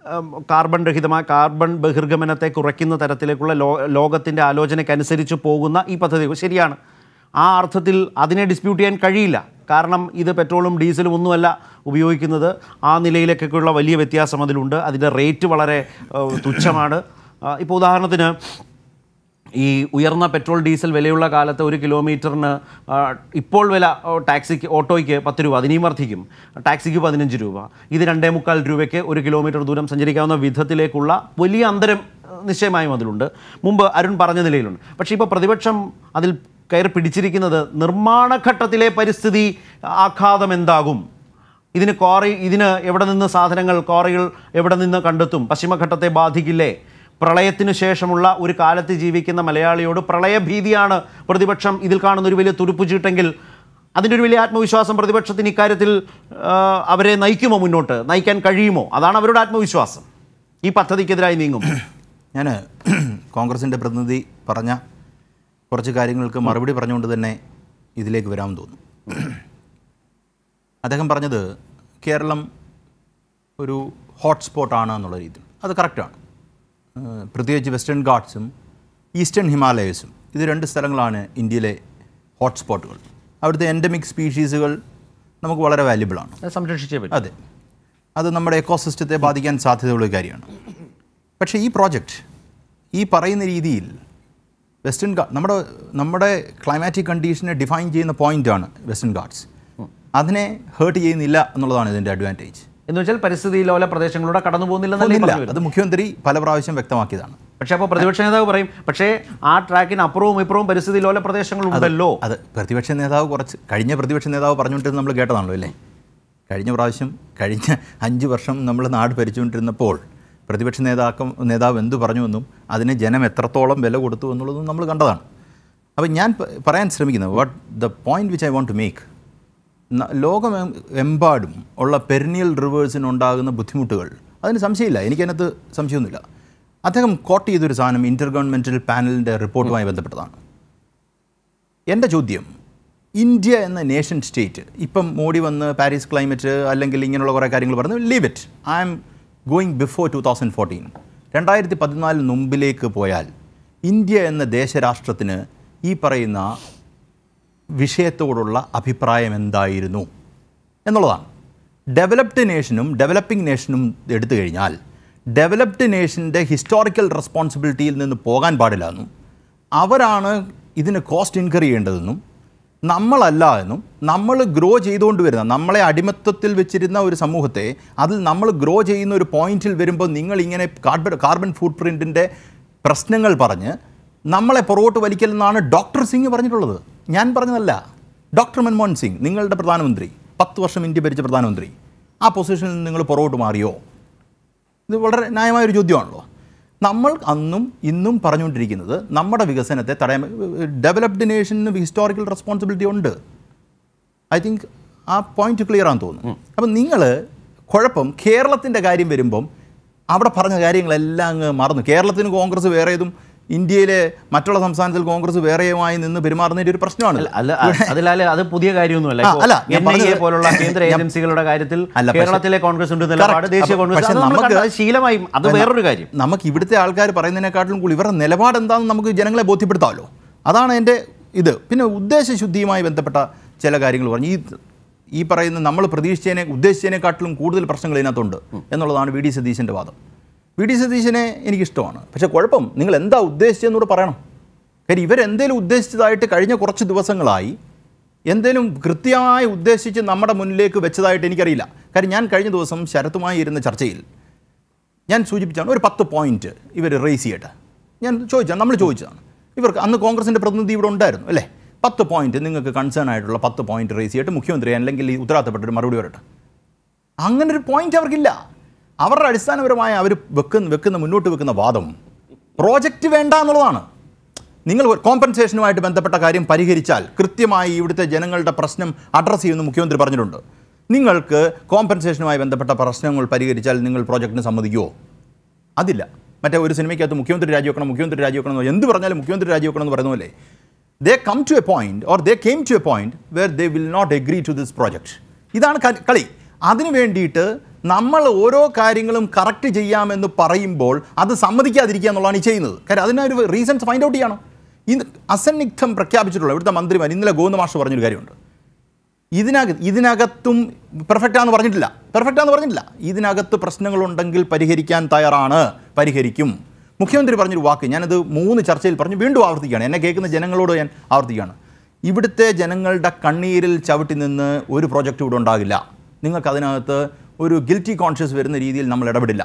കാർബൺ ബഹിർഗമനത്തെ കുറയ്ക്കുന്ന തരത്തിലേക്കുള്ള ലോകത്തിൻ്റെ ആലോചനയ്ക്കനുസരിച്ച് പോകുന്ന ഈ പദ്ധതി ശരിയാണ്. ആ അർത്ഥത്തിൽ അതിനെ ഡിസ്പ്യൂട്ട് ചെയ്യാൻ കഴിയില്ല. കാരണം ഇത് പെട്രോളും ഡീസലും ഒന്നുമല്ല ഉപയോഗിക്കുന്നത്. ആ നിലയിലേക്കൊക്കെയുള്ള വലിയ വ്യത്യാസം അതിലുണ്ട്. അതിൻ്റെ റേറ്റ് വളരെ തുച്ഛമാണ്. ഇപ്പോൾ ഉദാഹരണത്തിന് ഈ ഉയർന്ന പെട്രോൾ ഡീസൽ വിലയുള്ള കാലത്ത് 1 കിലോമീറ്ററിന് ഇപ്പോൾ വില ടാക്സിക്ക്, ഓട്ടോയ്ക്ക് 10 രൂപ, അതിനെയും വർദ്ധിക്കും. ടാക്സിക്ക് 15 രൂപ. ഇത് 2.25 രൂപയ്ക്ക് 1 കിലോമീറ്റർ ദൂരം സഞ്ചരിക്കാവുന്ന വിധത്തിലേക്കുള്ള വലിയ അന്തരം നിശ്ചയമായും അതിലുണ്ട്. മുമ്പ് അരുൺ പറഞ്ഞ നിലയിലുണ്ട്. പക്ഷേ ഇപ്പോൾ പ്രതിപക്ഷം അതിൽ കയറി പിടിച്ചിരിക്കുന്നത് നിർമ്മാണഘട്ടത്തിലെ പരിസ്ഥിതി ആഘാതം എന്താകും, ഇതിന് എവിടെ നിന്ന് സാധനങ്ങൾ, ക്വാറികൾ എവിടെ നിന്ന് കണ്ടെത്തും, പശ്ചിമഘട്ടത്തെ ബാധിക്കില്ലേ, പ്രളയത്തിന് ശേഷമുള്ള ഒരു കാലത്ത് ജീവിക്കുന്ന മലയാളിയോട് പ്രളയഭീതിയാണ് പ്രതിപക്ഷം ഇതിൽ കാണുന്നൊരു വലിയ തുരുപ്പുചീട്ടെങ്കിൽ അതിൻ്റെ ഒരു വലിയ ആത്മവിശ്വാസം പ്രതിപക്ഷത്തിന് ഇക്കാര്യത്തിൽ അവരെ നയിക്കുമോ, മുന്നോട്ട് നയിക്കാൻ കഴിയുമോ? അതാണ് അവരുടെ ആത്മവിശ്വാസം ഈ പദ്ധതിക്കെതിരായി നീങ്ങും. ഞാൻ കോൺഗ്രസിൻ്റെ പ്രതിനിധി പറഞ്ഞ കുറച്ച് കാര്യങ്ങൾക്ക് മറുപടി പറഞ്ഞുകൊണ്ട് തന്നെ ഇതിലേക്ക് വരാമെന്ന് തോന്നുന്നു. അദ്ദേഹം പറഞ്ഞത് കേരളം ഒരു ഹോട്ട്സ്പോട്ടാണ് എന്നുള്ള രീതിയിൽ അത് കറക്റ്റാണ്. പ്രത്യേകിച്ച് വെസ്റ്റേൺ ഗാട്ട്സും ഈസ്റ്റേൺ ഹിമാലയസും ഇത് 2 സ്ഥലങ്ങളാണ് ഇന്ത്യയിലെ ഹോട്ട്സ്പോട്ടുകൾ. അവിടുത്തെ എൻഡമിക് സ്പീഷീസുകൾ നമുക്ക് വളരെ വാല്യുബിളാണ്, സംരക്ഷിച്ചേ പറ്റും. അതെ, അത് നമ്മുടെ എക്കോസിസ്റ്റത്തെ ബാധിക്കാൻ സാധ്യതയുള്ള കാര്യമാണ്. പക്ഷേ ഈ പ്രോജക്റ്റ് ഈ പറയുന്ന രീതിയിൽ വെസ്റ്റേൺ നമ്മുടെ ക്ലൈമാറ്റിക് കണ്ടീഷനെ ഡിഫൈൻ ചെയ്യുന്ന പോയിൻ്റാണ് വെസ്റ്റേൺ ഗാട്ട്സ്. അതിനെ ഹേർട്ട് ചെയ്യുന്നില്ല എന്നുള്ളതാണ് ഇതിൻ്റെ അഡ്വാൻറ്റേജ്. എന്ന് വെച്ചാൽ പരിസ്ഥിതി ലോല പ്രദേശങ്ങളിലൂടെ കടന്നു പോകുന്നില്ല. അത് മുഖ്യമന്ത്രി പല പ്രാവശ്യം വ്യക്തമാക്കിയതാണ്. പക്ഷേ അപ്പോൾ പ്രതിപക്ഷ നേതാവ് പറയും, പക്ഷേ ആ ട്രാക്കിന് അപ്പുറവും ഇപ്പുറവും പരിസ്ഥിതി ലോല പ്രദേശങ്ങളുണ്ടല്ലോ. അത് കഴിഞ്ഞ പ്രതിപക്ഷ നേതാവ് പറഞ്ഞുകൊണ്ടിരുന്നത് നമ്മൾ കേട്ടതാണല്ലോ അല്ലേ? കഴിഞ്ഞ 5 വർഷം നമ്മൾ നാട് ഭരിച്ചുകൊണ്ടിരുന്നപ്പോൾ പ്രതിപക്ഷ നേതാവ് എന്തു പറഞ്ഞുവെന്നും അതിന് ജനം എത്രത്തോളം വില കൊടുത്തു എന്നുള്ളതും നമ്മൾ കണ്ടതാണ്. അപ്പം ഞാൻ പറയാൻ ശ്രമിക്കുന്നത് the point which I want to make, ലോകമെമ്പാടും ഉള്ള പെരിനിയൽ റിവേഴ്സിനുണ്ടാകുന്ന ബുദ്ധിമുട്ടുകൾ അതിന് സംശയമില്ല, എനിക്കതിനകത്ത് സംശയമൊന്നുമില്ല. അദ്ദേഹം കോട്ട് ചെയ്തൊരു സാധനം ഇൻ്റർ ഗവൺമെൻറ്റൽ പാനലിൻ്റെ റിപ്പോർട്ടുമായി ബന്ധപ്പെട്ടതാണ്. എൻ്റെ ചോദ്യം, ഇന്ത്യ എന്ന നേഷൻ സ്റ്റേറ്റ് ഇപ്പം മോഡി വന്ന് പാരീസ് ക്ലൈമറ്റ് അല്ലെങ്കിൽ ഇങ്ങനെയുള്ള കുറേ കാര്യങ്ങൾ പറഞ്ഞു, leave it, I am going before 2014, 2014 മുമ്പിലേക്ക് പോയാൽ ഇന്ത്യ എന്ന ദേശരാഷ്ട്രത്തിന് ഈ പറയുന്ന വിഷയത്തോടുള്ള അഭിപ്രായം എന്തായിരുന്നു എന്നുള്ളതാണ്. ഡെവലപ്ഡ് നേഷനും ഡെവലപ്പിംഗ് നേഷനും എടുത്തു കഴിഞ്ഞാൽ ഡെവലപ്ഡ് നേഷൻ്റെ ഹിസ്റ്റോറിക്കൽ റെസ്പോൺസിബിലിറ്റിയിൽ നിന്ന് പോകാൻ പാടില്ല എന്നും അവരാണ് ഇതിന് കോസ്റ്റ് ഇൻകർ ചെയ്യേണ്ടതെന്നും നമ്മളല്ല എന്നും നമ്മൾ ഗ്രോ ചെയ്തുകൊണ്ട് വരുന്ന, നമ്മളെ അടിമത്തത്തിൽ വെച്ചിരുന്ന ഒരു സമൂഹത്തെ അതിൽ നമ്മൾ ഗ്രോ ചെയ്യുന്ന ഒരു പോയിന്റിൽ വരുമ്പോൾ നിങ്ങളിങ്ങനെ കാർബൺ ഫുട് പ്രിൻറ്റിൻ്റെ പ്രശ്നങ്ങൾ പറഞ്ഞ് നമ്മളെ പുറകോട്ട് വലിക്കലെന്നാണ് ഡോക്ടർ സിംഗ് പറഞ്ഞിട്ടുള്ളത്. ഞാൻ പറഞ്ഞതല്ല. ഡോക്ടർ മൻമോഹൻ സിംഗ്, നിങ്ങളുടെ പ്രധാനമന്ത്രി, 10 വർഷം ഇന്ത്യ ഭരിച്ച പ്രധാനമന്ത്രി, ആ പൊസിഷനിൽ നിന്ന് നിങ്ങൾ പുറകോട്ട് മാറിയോ? ഇത് വളരെ ന്യായമായൊരു ചോദ്യമാണല്ലോ. നമ്മൾ അന്നും ഇന്നും പറഞ്ഞുകൊണ്ടിരിക്കുന്നത് നമ്മുടെ വികസനത്തെ തടയാൻ ഡെവലപ്ഡ് നേഷന് ഹിസ്റ്റോറിക്കൽ റെസ്പോൺസിബിലിറ്റി ഉണ്ട്. ഐ തിങ്ക് ആ പോയിന്റ് ക്ലിയർ ആണെന്ന് തോന്നുന്നു. അപ്പം നിങ്ങൾ കുഴപ്പം കേരളത്തിൻ്റെ കാര്യം വരുമ്പം അവിടെ പറഞ്ഞ കാര്യങ്ങളെല്ലാം അങ്ങ് മറന്നു. കേരളത്തിന് കോൺഗ്രസ് വേറേതും ഇന്ത്യയിലെ മറ്റുള്ള സംസ്ഥാനത്തിൽ കോൺഗ്രസ് വേറെയുമായി നിന്ന് പെരുമാറുന്നതിന്റെ ഒരു പ്രശ്നമാണ്. അത് പുതിയ കാര്യമൊന്നുമല്ല. പോലുള്ള കേന്ദ്ര ഏജൻസികളുടെ കാര്യത്തിൽ കേരളത്തിലെ കോൺഗ്രസ് ഉണ്ട് നിലപാട്, ദേശീയ കോൺഗ്രസ് ശീലമായി. അത് വേറൊരു കാര്യം. നമുക്ക് ഇവിടുത്തെ ആൾക്കാർ പറയുന്നതിനെക്കാട്ടിലും കൂടുതൽ ഇവരുടെ നിലപാട് എന്താണെന്ന് നമുക്ക് ജനങ്ങളെ ബോധ്യപ്പെടുത്താമല്ലോ. അതാണ് എൻ്റെ ഇത്. പിന്നെ ഉദ്ദേശശുദ്ധിയുമായി ബന്ധപ്പെട്ട ചില കാര്യങ്ങൾ പറഞ്ഞു. ഈ ഈ പറയുന്ന നമ്മൾ ഉദ്ദേശിച്ചതിനെക്കാട്ടിലും കൂടുതൽ പ്രശ്നങ്ങൾ ഇതിനകത്തുണ്ട് എന്നുള്ളതാണ് വി ഡി സതീശൻ്റെ വാദം. വി ഡി സതീശനെ എനിക്കിഷ്ടമാണ്. പക്ഷേ കുഴപ്പം നിങ്ങൾ എന്താ ഉദ്ദേശിച്ചതെന്നൂടെ പറയണം. കാര്യം ഇവരെന്തേലും ഉദ്ദേശിച്ചതായിട്ട് കഴിഞ്ഞ കുറച്ച് ദിവസങ്ങളായി എന്തേലും കൃത്യമായി ഉദ്ദേശിച്ച് നമ്മുടെ മുന്നിലേക്ക് വെച്ചതായിട്ട് എനിക്കറിയില്ല. കാര്യം ഞാൻ കഴിഞ്ഞ ദിവസം ശരത്തുമായി ഇരുന്ന ചർച്ചയിൽ ഞാൻ സൂചിപ്പിച്ചാണ് ഒരു 10 പോയിന്റ് ഇവർ റേസ് ചെയ്യട്ടെ. ഞാൻ നമ്മൾ ചോദിച്ചതാണ്. ഇവർക്ക് അന്ന് കോൺഗ്രസിൻ്റെ പ്രതിനിധി ഇവിടെ ഉണ്ടായിരുന്നു അല്ലേ. 10 പോയിന്റ് നിങ്ങൾക്ക് കൺസേൺ ആയിട്ടുള്ള 10 പോയിന്റ് റേസ് ചെയ്തിട്ട് മുഖ്യമന്ത്രി അല്ലെങ്കിൽ ഈ ഉത്തരവാദിത്തപ്പെട്ടൊരു മറുപടി വരട്ടെ. അങ്ങനെ ഒരു പോയിന്റ് അവർക്കില്ല. അവരുടെ അടിസ്ഥാനപരമായ അവർ മുന്നോട്ട് വെക്കുന്ന വാദം പ്രോജക്റ്റ് വേണ്ട എന്നുള്ളതാണ്. നിങ്ങൾ കോമ്പൻസേഷനുമായിട്ട് ബന്ധപ്പെട്ട കാര്യം പരിഹരിച്ചാൽ കൃത്യമായി ഇവിടുത്തെ ജനങ്ങളുടെ പ്രശ്നം അഡ്രസ്സ് ചെയ്യുമെന്ന് മുഖ്യമന്ത്രി പറഞ്ഞിട്ടുണ്ട്. നിങ്ങൾക്ക് കോമ്പൻസേഷനുമായി ബന്ധപ്പെട്ട പ്രശ്നങ്ങൾ പരിഹരിച്ചാൽ നിങ്ങൾ പ്രോജക്റ്റിന് സമ്മതിക്കുമോ? അതില്ല. മറ്റേ ഒരു സിനിമയ്ക്കകത്ത് മുഖ്യമന്ത്രി രാജിവെക്കണം എന്ത് പറഞ്ഞാലും മുഖ്യമന്ത്രി രാജിവെക്കണം എന്ന് പറയുന്നതല്ലേ. they came to a point where they will not agree to this project. ഇതാണ് കളി. അതിനു വേണ്ടിയിട്ട് നമ്മൾ ഓരോ കാര്യങ്ങളും കറക്റ്റ് ചെയ്യാമെന്ന് പറയുമ്പോൾ അത് സമ്മതിക്കാതിരിക്കുക എന്നുള്ളതാണ് ഈ ചെയ്യുന്നത്. കാര്യം അതിനൊരു റീസൺസ് ഫൈൻഡ് ഔട്ട് ചെയ്യണം. ഇത് അസന്നിഗ്ധം പ്രഖ്യാപിച്ചിട്ടുള്ള ഇവിടുത്തെ മന്ത്രിമാർ ഇന്നലെ ഗോവിന്ദ മാഷ് പറഞ്ഞൊരു കാര്യമുണ്ട്. ഇതിനകത്തും പെർഫെക്റ്റാന്ന് പറഞ്ഞിട്ടില്ല. ഇതിനകത്ത് പ്രശ്നങ്ങളുണ്ടെങ്കിൽ പരിഹരിക്കാൻ തയ്യാറാണ്, പരിഹരിക്കും. മുഖ്യമന്ത്രി പറഞ്ഞൊരു വാക്ക് ഞാനത് 3 ചർച്ചയിൽ പറഞ്ഞു, വീണ്ടും ആവർത്തിക്കുകയാണ്. എന്നെ കേൾക്കുന്ന ജനങ്ങളോട് ഞാൻ ആവർത്തിക്കുകയാണ്. ഇവിടുത്തെ ജനങ്ങളുടെ കണ്ണീരിൽ ചവിട്ടി നിന്ന് ഒരു പ്രോജക്റ്റ് ഇവിടെ ഉണ്ടാകില്ല. നിങ്ങൾക്ക് അതിനകത്ത് ഒരു ഗിൽറ്റി കോൺഷ്യസ് വരുന്ന രീതിയിൽ നമ്മൾ ഇടപെടില്ല.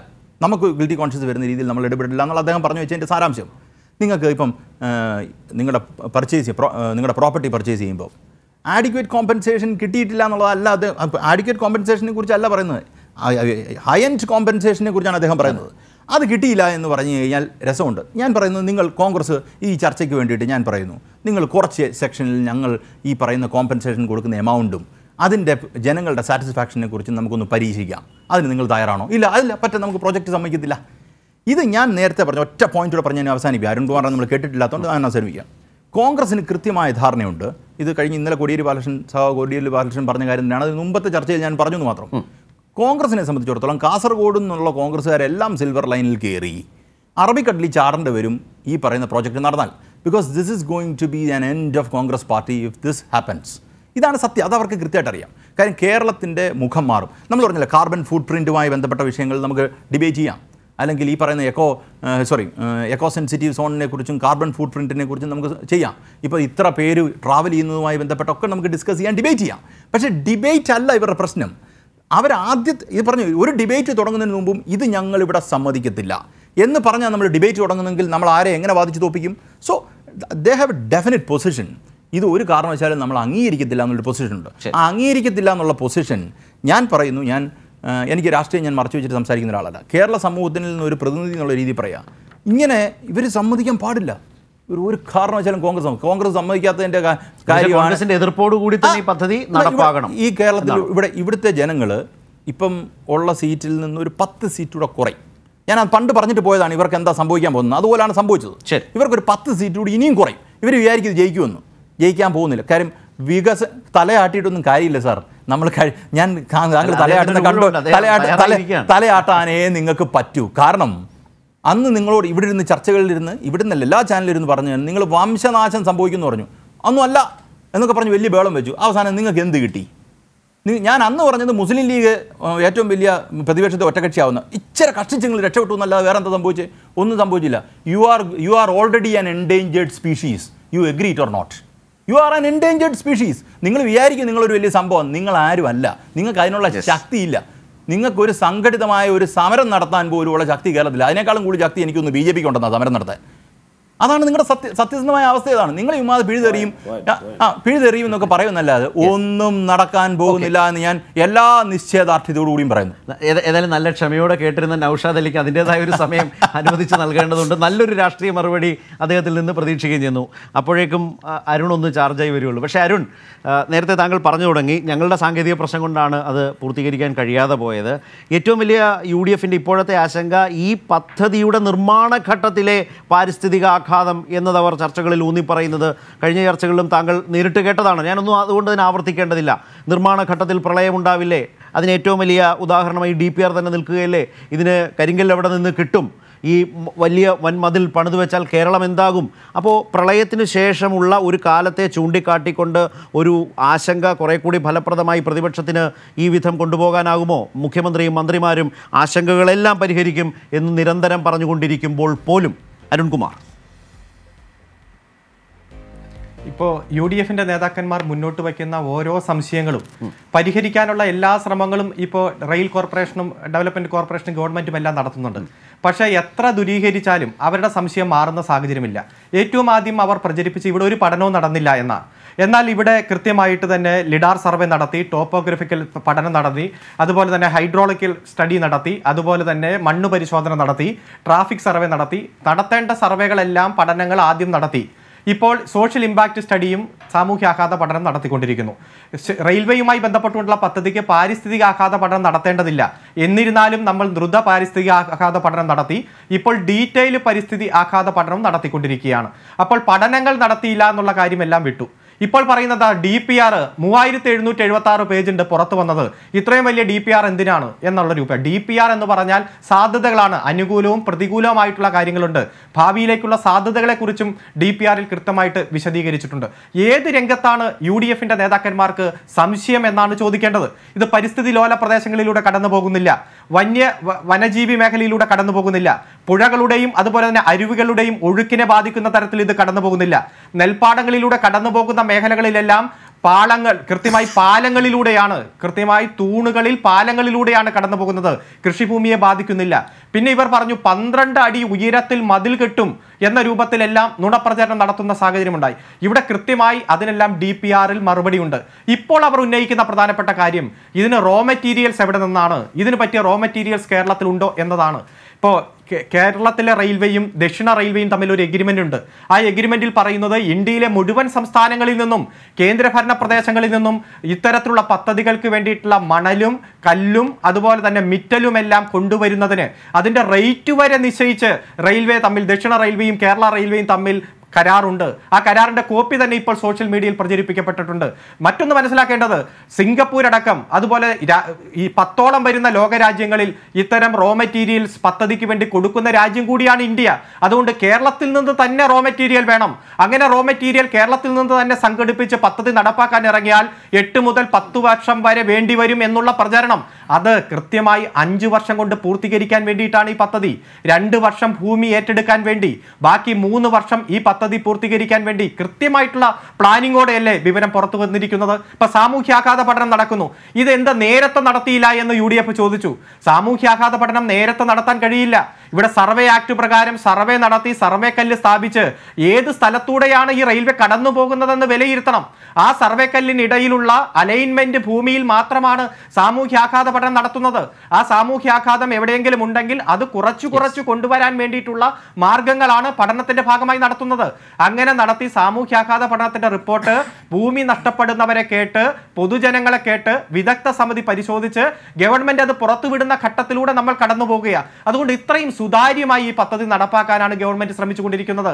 എന്നുള്ള അദ്ദേഹം പറഞ്ഞു വെച്ചതിൻ്റെ സാരാംശം. നിങ്ങൾക്ക് ഇപ്പം നിങ്ങളുടെ പ്രോപ്പർട്ടി പർച്ചേസ് ചെയ്യുമ്പോൾ ആഡിക്വേറ്റ് കോമ്പൻസേഷൻ കിട്ടിയിട്ടില്ല എന്നുള്ളതല്ല. അത് ആഡിക്വേറ്റ് കോമ്പൻസേഷനെ കുറിച്ചല്ല പറയുന്നത്, ഹൈ എൻഡ് കോമ്പൻസേഷനെ കുറിച്ചാണ് അദ്ദേഹം പറയുന്നത്. അത് കിട്ടിയില്ല എന്ന് പറഞ്ഞു കഴിഞ്ഞാൽ രസമുണ്ട്. ഞാൻ പറയുന്നത് നിങ്ങൾ കോൺഗ്രസ് ഈ ചർച്ചയ്ക്ക് വേണ്ടിയിട്ട് ഞാൻ പറയുന്നു, നിങ്ങൾ കുറച്ച് സെക്ഷനിൽ ഞങ്ങൾ ഈ പറയുന്ന കോമ്പൻസേഷൻ കൊടുക്കുന്ന എമൗണ്ടും അതിൻ്റെ ജനങ്ങളുടെ സാറ്റിസ്ഫാക്ഷനെ കുറിച്ച് നമുക്കൊന്ന് പരീക്ഷിക്കാം. അതിന് നിങ്ങൾ തയ്യാറാണോ? ഇല്ല, അതില്ല, നമുക്ക് പ്രോജക്റ്റ് സമ്മതിക്കത്തില്ല. ഇത് ഞാൻ നേരത്തെ പറഞ്ഞ ഒറ്റ പോയിന്റോടെ പറഞ്ഞ് ഞാൻ അവസാനിപ്പിക്കുക. അരുൺകുമാർ നമ്മൾ കേട്ടിട്ടില്ലാത്തതുകൊണ്ട് ഞാൻ അവസാനിപ്പിക്കാം. കോൺഗ്രസിന് കൃത്യമായ ധാരണയുണ്ട്. ഇത് കഴിഞ്ഞ് ഇന്നലെ കോടിയേരി ബാലകൃഷ്ണൻ പറഞ്ഞ കാര്യം തന്നെയാണ്. അത് മുമ്പത്തെ ചർച്ചയിൽ ഞാൻ പറഞ്ഞു മാത്രം. കോൺഗ്രസിനെ സംബന്ധിച്ചിടത്തോളം കാസർഗോഡ് നിന്നുള്ള കോൺഗ്രസ്സുകാരെല്ലാം സിൽവർ ലൈനിൽ കയറി അറബിക്കടലിൽ ചാടേണ്ടി വരും ഈ പറയുന്ന പ്രോജക്റ്റ് നടന്നാൽ. Because this is going to be an end of Congress party if this happens. ഇതാണ് സത്യം. അത് അവർക്ക് കൃത്യമായിട്ട് അറിയാം. കാര്യം കേരളത്തിൻ്റെ മുഖം മാറും. നമ്മൾ പറഞ്ഞില്ല, കാർബൺ ഫുട് പ്രിൻറ്റുമായി ബന്ധപ്പെട്ട വിഷയങ്ങൾ നമുക്ക് ഡിബേറ്റ് ചെയ്യാം. അല്ലെങ്കിൽ ഈ പറയുന്ന എക്കോ സെൻസിറ്റീവ് സോണിനെ കുറിച്ചും കാർബൺ ഫുട് പ്രിൻറ്റിനെ കുറിച്ചും നമുക്ക് ചെയ്യാം. ഇപ്പോൾ ഇത്ര പേര് ട്രാവൽ ചെയ്യുന്നതുമായി ബന്ധപ്പെട്ടൊക്കെ നമുക്ക് ഡിസ്കസ് ചെയ്യാം, ഡിബേറ്റ് ചെയ്യാം. പക്ഷേ ഡിബേറ്റ് അല്ല ഇവരുടെ പ്രശ്നം. ഇത് പറഞ്ഞു, ഒരു ഡിബേറ്റ് തുടങ്ങുന്നതിന് മുമ്പും ഇത് ഞങ്ങളിവിടെ സമ്മതിക്കത്തില്ല എന്ന് പറഞ്ഞാൽ നമ്മൾ ഡിബേറ്റ് തുടങ്ങുന്നെങ്കിൽ നമ്മൾ ആരെ എങ്ങനെ വാദിച്ച് തോപ്പിക്കും? So they have a definite position. ഇത് ഒരു കാരണവശാലും നമ്മൾ അംഗീകരിക്കത്തില്ല എന്നുള്ളൊരു പൊസിഷൻ ഉണ്ട്. ആ അംഗീകരിക്കത്തില്ല എന്നുള്ള പൊസിഷൻ ഞാൻ പറയുന്നു. എനിക്ക് രാഷ്ട്രീയം ഞാൻ മറച്ചു വെച്ചിട്ട് സംസാരിക്കുന്ന ഒരാളല്ല. കേരള സമൂഹത്തിൽ നിന്ന് ഒരു പ്രതിനിധി എന്നുള്ള രീതി പറയാം, ഇങ്ങനെ ഇവർ സമ്മതിക്കാൻ പാടില്ല. ഒരു കാരണവശാലും കോൺഗ്രസ് സമ്മതിക്കാത്തതിൻ്റെ കാര്യമാണ് എതിർപ്പോട് കൂടി തന്നെ ഈ പദ്ധതി നടപ്പാക്കണം. ഈ കേരളത്തിൽ ഇവിടുത്തെ ജനങ്ങൾ ഇപ്പം ഉള്ള സീറ്റിൽ നിന്ന് ഒരു 10 സീറ്റൂടെ കുറയും. ഞാൻ അത് പണ്ട് പറഞ്ഞിട്ട് പോയതാണ് ഇവർക്ക് എന്താ സംഭവിക്കാൻ പോകുന്നത്. അതുപോലെയാണ് സംഭവിച്ചത്. ഇവർക്കൊരു 10 സീറ്റൂടെ ഇനിയും കുറയും. ഇവർ വിചാരിക്കുന്നത് ജയിക്കുമെന്ന്. ജയിക്കാൻ പോകുന്നില്ല. കാര്യം തലയാട്ടിയിട്ടൊന്നും കാര്യമില്ല സാർ. താങ്കൾ തലയാട്ടാനേ നിങ്ങൾക്ക് പറ്റൂ. കാരണം അന്ന് നിങ്ങളോട് ഇവിടെ ഇരുന്ന് ചർച്ചകളിലിരുന്ന് ഇവിടെ നിന്നല്ല എല്ലാ ചാനലിലിരുന്ന് പറഞ്ഞു നിങ്ങൾ വംശനാശം സംഭവിക്കുമെന്ന് പറഞ്ഞു. ഒന്നും അല്ല എന്നൊക്കെ പറഞ്ഞ് വലിയ ബേളം വെച്ചു. അവസാനം നിങ്ങൾക്ക് എന്ത് കിട്ടി? ഞാൻ അന്ന് പറഞ്ഞത് മുസ്ലിം ലീഗ് ഏറ്റവും വലിയ പ്രതിപക്ഷത്തെ ഒറ്റക്കക്ഷിയാവുന്ന ഇച്ചിരി കഷ്ടിച്ച് നിങ്ങൾ രക്ഷപ്പെട്ടു എന്നല്ലാതെ വേറെ എന്താ സംഭവിച്ചത്? ഒന്നും സംഭവിച്ചില്ല. You are already an endangered species. You agree it or not? You are an endangered species. നിങ്ങൾ വിചാരിക്കും നിങ്ങളൊരു വലിയ സംഭവം. നിങ്ങൾ ആരും അല്ല. നിങ്ങൾക്ക് അതിനുള്ള ശക്തിയില്ല. നിങ്ങൾക്കൊരു സംഘടിതമായ ഒരു സമരം നടത്താൻ പോലുള്ള ശക്തി കേരളത്തിൽ. അതിനേക്കാളും കൂടുതൽ ശക്തി എനിക്കൊന്ന് BJP ഉണ്ടെന്നാണ് സമരം നടത്താൻ. അതാണ് നിങ്ങളുടെ സത്യസന്ധമായ അവസ്ഥ. ഇതാണ്. നിങ്ങൾ ഇമാത് പിഴുതെറിയും എന്നൊക്കെ പറയുന്നല്ലാതെ ഒന്നും നടക്കാൻ പോകുന്നില്ല എന്ന് ഞാൻ എല്ലാ നിശ്ചയദാർഢ്യത്തോടുകൂടിയും പറയുന്നു. ഏതായാലും നല്ല ക്ഷമയോടെ കേട്ടിരുന്ന നൗഷാദ് അലിക്ക് അതിൻ്റെതായ ഒരു സമയം അനുവദിച്ച് നൽകേണ്ടതുണ്ട്. നല്ലൊരു രാഷ്ട്രീയ മറുപടി അദ്ദേഹത്തിൽ നിന്ന് പ്രതീക്ഷിക്കുകയും ചെയ്യുന്നു. അപ്പോഴേക്കും അരുൺ ഒന്ന് ചാർജായി വരികയുള്ളൂ. പക്ഷേ അരുൺ, നേരത്തെ താങ്കൾ പറഞ്ഞു തുടങ്ങി ഞങ്ങളുടെ സാങ്കേതിക പ്രശ്നം കൊണ്ടാണ് അത് പൂർത്തീകരിക്കാൻ കഴിയാതെ പോയത്. ഏറ്റവും വലിയ UDFൻ്റെ ഇപ്പോഴത്തെ ആശങ്ക ഈ പദ്ധതിയുടെ നിർമ്മാണ ഘട്ടത്തിലെ പാരിസ്ഥിതിക ആഘാതം എന്നത് അവർ ചർച്ചകളിൽ ഊന്നി പറയുന്നത് കഴിഞ്ഞ ചർച്ചകളിലും താങ്കൾ നേരിട്ട് കേട്ടതാണ്. ഞാനൊന്നും അതുകൊണ്ട് തന്നെ ആവർത്തിക്കേണ്ടതില്ല. നിർമ്മാണ ഘട്ടത്തിൽ പ്രളയമുണ്ടാവില്ലേ? അതിന് ഏറ്റവും വലിയ ഉദാഹരണമായി DPR തന്നെ നിൽക്കുകയല്ലേ? ഇതിന് കരിങ്കല്ല് എവിടെ നിന്ന് കിട്ടും ഈ വലിയ വൻമതിൽ പണിതു വെച്ചാൽ കേരളം എന്താകും? അപ്പോൾ പ്രളയത്തിന് ശേഷമുള്ള ഒരു കാലത്തെ ചൂണ്ടിക്കാട്ടിക്കൊണ്ട് ഒരു ആശങ്ക കുറേ കൂടി ഫലപ്രദമായി പ്രതിപക്ഷത്തിന് ഈ വിധം കൊണ്ടുപോകാനാകുമോ? മുഖ്യമന്ത്രിയും മന്ത്രിമാരും ആശങ്കകളെല്ലാം പരിഹരിക്കും എന്ന് നിരന്തരം പറഞ്ഞുകൊണ്ടിരിക്കുമ്പോൾ പോലും. അരുൺകുമാർ, ഇപ്പോൾ UDFിൻ്റെ നേതാക്കന്മാർ മുന്നോട്ട് വയ്ക്കുന്ന ഓരോ സംശയങ്ങളും പരിഹരിക്കാനുള്ള എല്ലാ ശ്രമങ്ങളും ഇപ്പോൾ റെയിൽ കോർപ്പറേഷനും ഡെവലപ്മെൻറ്റ് കോർപ്പറേഷനും ഗവൺമെൻറ്റും എല്ലാം നടത്തുന്നുണ്ട്. പക്ഷേ എത്ര ദൂരീകരിച്ചാലും അവരുടെ സംശയം മാറുന്ന സാഹചര്യമില്ല. ഏറ്റവും ആദ്യം അവർ പ്രചരിപ്പിച്ച് ഇവിടെ ഒരു പഠനവും നടന്നില്ല എന്നാണ്. എന്നാൽ ഇവിടെ കൃത്യമായിട്ട് തന്നെ ലിഡാർ സർവേ നടത്തി, ടോപ്പോഗ്രഫിക്കൽ പഠനം നടത്തി, അതുപോലെ തന്നെ ഹൈഡ്രോളിക്കൽ സ്റ്റഡി നടത്തി, അതുപോലെ തന്നെ മണ്ണ് പരിശോധന നടത്തി, ട്രാഫിക് സർവേ നടത്തി. നടത്തേണ്ട സർവേകളെല്ലാം പഠനങ്ങൾ ആദ്യം നടത്തി. ഇപ്പോൾ സോഷ്യൽ ഇമ്പാക്റ്റ് സ്റ്റഡിയും സാമൂഹ്യാഘാത പഠനം നടത്തിക്കൊണ്ടിരിക്കുന്നു. റെയിൽവേയുമായി ബന്ധപ്പെട്ടുകൊണ്ടുള്ള പദ്ധതിക്ക് പാരിസ്ഥിതിക ആഘാത പഠനം നടത്തേണ്ടതില്ല. എന്നിരുന്നാലും നമ്മൾ ദ്രുത പാരിസ്ഥിതിക ആഘാത പഠനം നടത്തി. ഇപ്പോൾ ഡീറ്റെയിൽ പരിസ്ഥിതി ആഘാത പഠനം നടത്തിക്കൊണ്ടിരിക്കുകയാണ്. അപ്പോൾ പഠനങ്ങൾ നടത്തിയില്ല എന്നുള്ള കാര്യമെല്ലാം വിട്ടു. ഇപ്പോൾ പറയുന്നത് DPR 3776 പേജുണ്ട് പുറത്തു വന്നത്. ഇത്രയും വലിയ DPR എന്തിനാണ് എന്നുള്ള രൂപ. DPR എന്ന് പറഞ്ഞാൽ സാധ്യതകളാണ്, അനുകൂലവും പ്രതികൂലവുമായിട്ടുള്ള കാര്യങ്ങളുണ്ട്. ഭാവിയിലേക്കുള്ള സാധ്യതകളെക്കുറിച്ചും DPRൽ കൃത്യമായിട്ട് വിശദീകരിച്ചിട്ടുണ്ട്. ഏത് രംഗത്താണ് UDFിൻ്റെ നേതാക്കന്മാർക്ക് സംശയം എന്നാണ് ചോദിക്കേണ്ടത്. ഇത് പരിസ്ഥിതി ലോല പ്രദേശങ്ങളിലൂടെ കടന്നു പോകുന്നില്ല, വനജീവി മേഖലയിലൂടെ കടന്നു പോകുന്നില്ല, പുഴകളുടെയും അതുപോലെ തന്നെ അരുവികളുടെയും ഒഴുക്കിനെ ബാധിക്കുന്ന തരത്തിൽ ഇത് കടന്നു പോകുന്നില്ല. നെൽപ്പാടങ്ങളിലൂടെ കടന്നു പോകുന്ന മേഖലകളിലെല്ലാം പാളങ്ങൾ കൃത്യമായി പാലങ്ങളിലൂടെയാണ്, കൃത്യമായി തൂണുകളിൽ പാലങ്ങളിലൂടെയാണ് കടന്നു പോകുന്നത്. കൃഷിഭൂമിയെ ബാധിക്കുന്നില്ല. പിന്നെ ഇവർ പറഞ്ഞു 12 അടി ഉയരത്തിൽ മതിൽ കെട്ടും എന്ന രൂപത്തിലെല്ലാം നുണപ്രചരണം നടത്തുന്ന സാഹചര്യമുണ്ടായി. ഇവിടെ കൃത്യമായി അതിനെല്ലാം DPRൽ മറുപടിയുണ്ട്. ഇപ്പോൾ അവർ ഉന്നയിക്കുന്ന പ്രധാനപ്പെട്ട കാര്യം ഇതിന് റോ മെറ്റീരിയൽസ് എവിടെ നിന്നാണ്, ഇതിന് പറ്റിയ റോ മെറ്റീരിയൽസ് കേരളത്തിലുണ്ടോ എന്നതാണ്. ഇപ്പോൾ കേരളത്തിലെ റെയിൽവേയും ദക്ഷിണ റെയിൽവേയും തമ്മിൽ ഒരു എഗ്രിമെന്റ് ഉണ്ട്. ആ എഗ്രിമെന്റിൽ പറയുന്നത് ഇന്ത്യയിലെ മുഴുവൻ സംസ്ഥാനങ്ങളിൽ നിന്നും കേന്ദ്രഭരണ പ്രദേശങ്ങളിൽ നിന്നും ഇത്തരത്തിലുള്ള പദ്ധതികൾക്ക് വേണ്ടിയിട്ടുള്ള മണലും കല്ലും അതുപോലെ തന്നെ മിറ്റലും എല്ലാം കൊണ്ടുവരുന്നതിന് അതിന്റെ റേറ്റ് വരെ നിശ്ചയിച്ച് റെയിൽവേ തമ്മിൽ, ദക്ഷിണ റെയിൽവേയും കേരള റെയിൽവേയും തമ്മിൽ കരാറുണ്ട്. ആ കരാറിന്റെ കോപ്പി തന്നെ ഇപ്പോൾ സോഷ്യൽ മീഡിയയിൽ പ്രചരിപ്പിക്കപ്പെട്ടിട്ടുണ്ട്. മറ്റൊന്ന് മനസ്സിലാക്കേണ്ടത്, സിംഗപ്പൂർ അടക്കം അതുപോലെ ഈ 10ഓളം വരുന്ന ലോകരാജ്യങ്ങളിൽ ഇത്തരം റോ മെറ്റീരിയൽസ് പദ്ധതിക്ക് വേണ്ടി കൊടുക്കുന്ന രാജ്യം കൂടിയാണ് ഇന്ത്യ. അതുകൊണ്ട് കേരളത്തിൽ നിന്ന് തന്നെ റോ മെറ്റീരിയൽ വേണം. അങ്ങനെ റോ മെറ്റീരിയൽ കേരളത്തിൽ നിന്ന് തന്നെ സംഘടിപ്പിച്ച് പദ്ധതി നടപ്പാക്കാൻ ഇറങ്ങിയാൽ 8 മുതൽ 10 വർഷം വരെ വേണ്ടിവരും എന്നുള്ള പ്രചാരണം, അത് കൃത്യമായി 5 വർഷം കൊണ്ട് പൂർത്തീകരിക്കാൻ വേണ്ടിയിട്ടാണ് ഈ പദ്ധതി. 2 വർഷം ഭൂമി ഏറ്റെടുക്കാൻ വേണ്ടി, ബാക്കി 3 വർഷം ഈ പദ്ധതി പൂർത്തീകരിക്കാൻ വേണ്ടി കൃത്യമായിട്ടുള്ള പ്ലാനിങ്ങോടെയല്ലേ വിവരം പുറത്തു വന്നിരിക്കുന്നത്. ഇപ്പൊ സാമൂഹ്യാഘാത പഠനം നടക്കുന്നു. ഇത് എന്താ നേരത്തെ നടത്തിയില്ല എന്ന് UDF ചോദിച്ചു. സാമൂഹ്യാഘാത പഠനം നേരത്തെ നടത്താൻ കഴിയില്ല. ഇവിടെ സർവേ ആക്ട് പ്രകാരം സർവേ നടത്തി, സർവേ കല്ല് സ്ഥാപിച്ച് ഏത് സ്ഥലത്തൂടെയാണ് ഈ റെയിൽവേ കടന്നു പോകുന്നതെന്ന് വിലയിരുത്തണം. ആ സർവേ കല്ലിനിടയിലുള്ള അലൈൻമെന്റ് ഭൂമിയിൽ മാത്രമാണ് സാമൂഹ്യാഘാത പഠനം നടത്തുന്നത്. ആ സാമൂഹ്യാഘാതം എവിടെയെങ്കിലും ഉണ്ടെങ്കിൽ അത് കുറച്ചു കൊണ്ടുവരാൻ വേണ്ടിയിട്ടുള്ള മാർഗങ്ങളാണ് പഠനത്തിന്റെ ഭാഗമായി നടത്തുന്നത്. അങ്ങനെ നടത്തി സാമൂഹ്യാഘാത പഠനത്തിന്റെ റിപ്പോർട്ട് ഭൂമി നഷ്ടപ്പെടുന്നവരെ കേട്ട്, പൊതുജനങ്ങളെ കേട്ട്, വിദഗ്ധ സമിതി പരിശോധിച്ച് ഗവൺമെന്റ് അത് പുറത്തുവിടുന്ന ഘട്ടത്തിലൂടെ നമ്മൾ കടന്നു പോകുകയാണ്. അതുകൊണ്ട് ഇത്രയും സുതാര്യമായി ഈ പദ്ധതി നടപ്പാക്കാനാണ് ഗവൺമെന്റ് ശ്രമിച്ചുകൊണ്ടിരിക്കുന്നത്.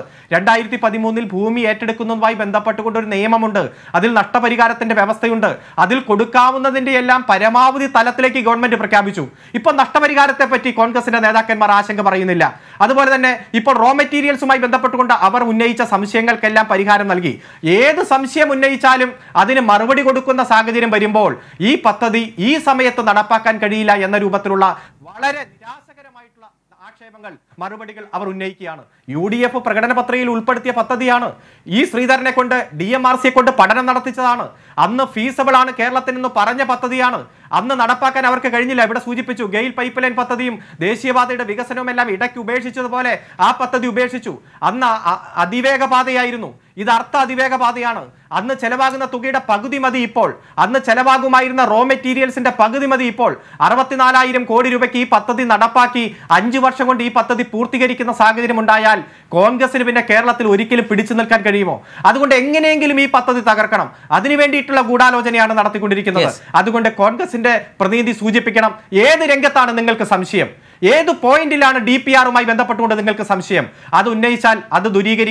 2013 ഭൂമി ഏറ്റെടുക്കുന്നതുമായി ബന്ധപ്പെട്ടുകൊണ്ട് ഒരു നിയമമുണ്ട്. അതിൽ നഷ്ടപരിഹാരത്തിന്റെ വ്യവസ്ഥയുണ്ട്. അതിൽ കൊടുക്കാവുന്നതിന്റെ എല്ലാം പരമാവധി തലത്തിലേക്ക് ഗവൺമെന്റ് പ്രഖ്യാപിച്ചു. ഇപ്പോൾ നഷ്ടപരിഹാരത്തെ പറ്റി കോൺഗ്രസിന്റെ നേതാക്കന്മാർ ആശങ്ക പറയുന്നില്ല. അതുപോലെ തന്നെ ഇപ്പോൾ റോ മെറ്റീരിയൽസുമായി ബന്ധപ്പെട്ടുകൊണ്ട് അവർ ഉന്നയിച്ച സംശയങ്ങൾക്കെല്ലാം പരിഹാരം നൽകി. ഏത് സംശയം ഉന്നയിച്ചാലും അതിന് മറുപടി കൊടുക്കുന്ന സാഹചര്യം വരുമ്പോൾ ഈ പദ്ധതി ഈ സമയത്ത് നടപ്പാക്കാൻ കഴിയില്ല എന്ന രൂപത്തിലുള്ള വളരെ നിരാശകരമായിട്ടുള്ള ആക്ഷേപങ്ങൾ, മറുപടികൾ അവർ ഉന്നയിക്കുകയാണ്. UDF പ്രകടന പത്രികയിൽ ഉൾപ്പെടുത്തിയ പദ്ധതിയാണ്. ഈ ശ്രീധരനെ കൊണ്ട് DMRCയെ കൊണ്ട് പഠനം നടത്തിച്ചതാണ്. അന്ന് ഫീസബിൾ ആണ് കേരളത്തിൽ നിന്ന് പറഞ്ഞ പദ്ധതിയാണ്. അന്ന് നടപ്പാക്കാൻ അവർക്ക് കഴിഞ്ഞില്ല. ഇവിടെ സൂചിപ്പിച്ചു, ഗെയിൽ പൈപ്പ് ലൈൻ പദ്ധതിയും ദേശീയപാതയുടെ വികസനവും എല്ലാം ഇടയ്ക്ക് ഉപേക്ഷിച്ചതുപോലെ ആ പദ്ധതി ഉപേക്ഷിച്ചു. അന്ന് അതിവേഗ പാതയായിരുന്നു, ഇത് അർത്ഥ അതിവേഗ പാതയാണ്. അന്ന് ചെലവാകുന്ന തുകയുടെ പകുതി മതി ഇപ്പോൾ. അന്ന് ചെലവാകുമായിരുന്ന റോ മെറ്റീരിയൽസിന്റെ പകുതി മതി ഇപ്പോൾ. 64,000 കോടി രൂപയ്ക്ക് ഈ പദ്ധതി നടപ്പാക്കി 5 വർഷം കൊണ്ട് ഈ പദ്ധതി പൂർത്തീകരിക്കുന്ന സാഹചര്യം ഉണ്ടായാൽ കോൺഗ്രസിന് പിന്നെ കേരളത്തിൽ ഒരിക്കലും പിടിച്ചു നിൽക്കാൻ കഴിയുമോ? അതുകൊണ്ട് എങ്ങനെയെങ്കിലും ഈ പദ്ധതി തകർക്കണം. അതിനുവേണ്ടിയിട്ടുള്ള ഗൂഢാലോചനയാണ് നടത്തിക്കൊണ്ടിരിക്കുന്നത്. അതുകൊണ്ട് കോൺഗ്രസിന്റെ പ്രതിനിധി സൂചിപ്പിക്കണം, ഏത് രംഗത്താണ് നിങ്ങൾക്ക് സംശയം, ഏത് പോയിന്റിലാണ് DPRുമായി ബന്ധപ്പെട്ടുകൊണ്ട് നിങ്ങൾക്ക് സംശയം, അത് ഉന്നയിച്ചാൽ അത് ദൂരീകരിക്കാൻ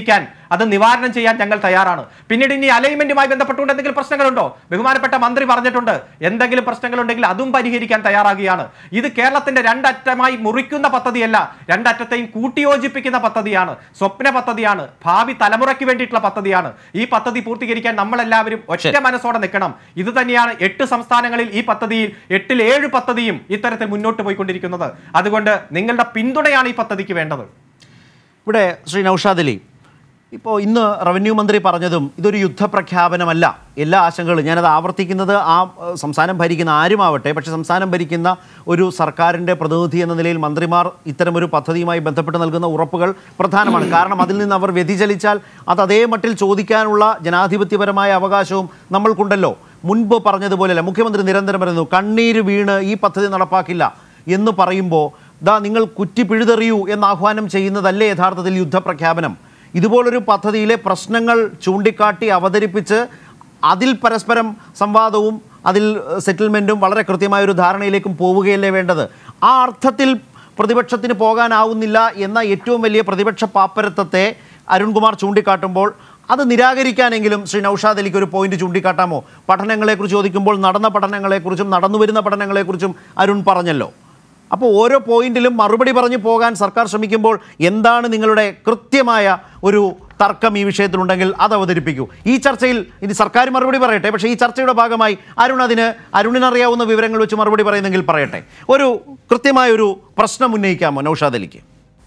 അത് നിവാരണം ചെയ്യാൻ ഞങ്ങൾ തയ്യാറാണ്. പിന്നീട് ഇനി അലൈൻമെന്റുമായി ബന്ധപ്പെട്ടുകൊണ്ട് എന്തെങ്കിലും പ്രശ്നങ്ങളുണ്ടോ? ബഹുമാനപ്പെട്ട മന്ത്രി പറഞ്ഞിട്ടുണ്ട്, എന്തെങ്കിലും പ്രശ്നങ്ങളുണ്ടെങ്കിൽ അതും പരിഹരിക്കാൻ തയ്യാറാകുകയാണ്. ഇത് കേരളത്തിന്റെ രണ്ടറ്റമായി മുറിക്കുന്ന പദ്ധതിയല്ല, രണ്ടറ്റത്തെയും കൂട്ടിയോജിപ്പിക്കുന്ന പദ്ധതിയാണ്, സ്വപ്ന പദ്ധതിയാണ്, ഭാവി തലമുറയ്ക്ക് വേണ്ടിയിട്ടുള്ള പദ്ധതിയാണ്. ഈ പദ്ധതി പൂർത്തീകരിക്കാൻ നമ്മളെല്ലാവരും ഒറ്റ മനസ്സോടെ നിൽക്കണം. ഇത് തന്നെയാണ് 8 സംസ്ഥാനങ്ങളിൽ ഈ പദ്ധതിയിൽ 8ൽ 7 പദ്ധതിയും ഇത്തരത്തിൽ മുന്നോട്ട് പോയിക്കൊണ്ടിരിക്കുന്നത്. അതുകൊണ്ട് നിങ്ങളുടെ പിന്തുണയാണ് ഈ പദ്ധതിക്ക് വേണ്ടത്. ഇവിടെ ശ്രീ നൗഷാദ് അലി, ഇപ്പോൾ ഇന്ന് റവന്യൂ മന്ത്രി പറഞ്ഞതും ഇതൊരു യുദ്ധപ്രഖ്യാപനമല്ല. എല്ലാ ആശങ്കകളും ഞാനത് ആവർത്തിക്കുന്നത് ആ സംസ്ഥാനം ഭരിക്കുന്ന ആരുമാവട്ടെ, പക്ഷേ സംസ്ഥാനം ഭരിക്കുന്ന ഒരു സർക്കാരിൻ്റെ പ്രതിനിധി എന്ന നിലയിൽ മന്ത്രിമാർ ഇത്തരമൊരു പദ്ധതിയുമായി ബന്ധപ്പെട്ട് നൽകുന്ന ഉറപ്പുകൾ പ്രധാനമാണ്. കാരണം അതിൽ നിന്ന് അവർ വ്യതിചലിച്ചാൽ അത് അതേ മട്ടിൽ ചോദിക്കാനുള്ള ജനാധിപത്യപരമായ അവകാശവും നമ്മൾക്കുണ്ടല്ലോ. മുൻപ് പറഞ്ഞതുപോലെയല്ല, മുഖ്യമന്ത്രി നിരന്തരം പറയുന്നു കണ്ണീര് വീണ് ഈ പദ്ധതി നടപ്പാക്കില്ല എന്ന് പറയുമ്പോൾ നിങ്ങൾ കുറ്റി പിഴുതെറിയൂ എന്ന് ആഹ്വാനം ചെയ്യുന്നതല്ലേ യഥാർത്ഥത്തിൽ യുദ്ധപ്രഖ്യാപനം? ഇതുപോലൊരു പദ്ധതിയിലെ പ്രശ്നങ്ങൾ ചൂണ്ടിക്കാട്ടി അവതരിപ്പിച്ച് അതിൽ പരസ്പരം സംവാദവും അതിൽ സെറ്റിൽമെൻറ്റും വളരെ കൃത്യമായൊരു ധാരണയിലേക്കും പോവുകയല്ലേ വേണ്ടത്? ആ അർത്ഥത്തിൽ പ്രതിപക്ഷത്തിന് പോകാനാവുന്നില്ല എന്ന ഏറ്റവും വലിയ പ്രതിപക്ഷ പാപ്പരത്വത്തെ അരുൺകുമാർ ചൂണ്ടിക്കാട്ടുമ്പോൾ അത് നിരാകരിക്കാനെങ്കിലും ശ്രീ നൗഷാദ് അലിക്ക് ഒരു പോയിന്റ് ചൂണ്ടിക്കാട്ടാമോ? പഠനങ്ങളെക്കുറിച്ച് ചോദിക്കുമ്പോൾ നടന്ന പഠനങ്ങളെക്കുറിച്ചും നടന്നു വരുന്ന പഠനങ്ങളെക്കുറിച്ചും അരുൺ പറഞ്ഞല്ലോ. അപ്പോൾ ഓരോ പോയിന്റിലും മറുപടി പറഞ്ഞു പോകാൻ സർക്കാർ ശ്രമിക്കുമ്പോൾ എന്താണ് നിങ്ങളുടെ കൃത്യമായ ഒരു തർക്കം ഈ വിഷയത്തിലുണ്ടെങ്കിൽ അത് അവതരിപ്പിക്കൂ. ഈ ചർച്ചയിൽ ഇനി സർക്കാർ മറുപടി പറയട്ടെ, പക്ഷേ ഈ ചർച്ചയുടെ ഭാഗമായി അരുണിനറിയാവുന്ന വിവരങ്ങൾ വെച്ച് മറുപടി പറയുന്നെങ്കിൽ പറയട്ടെ. ഒരു കൃത്യമായൊരു പ്രശ്നം ഉന്നയിക്കാമോ നൗഷാദ് അലിക്ക്?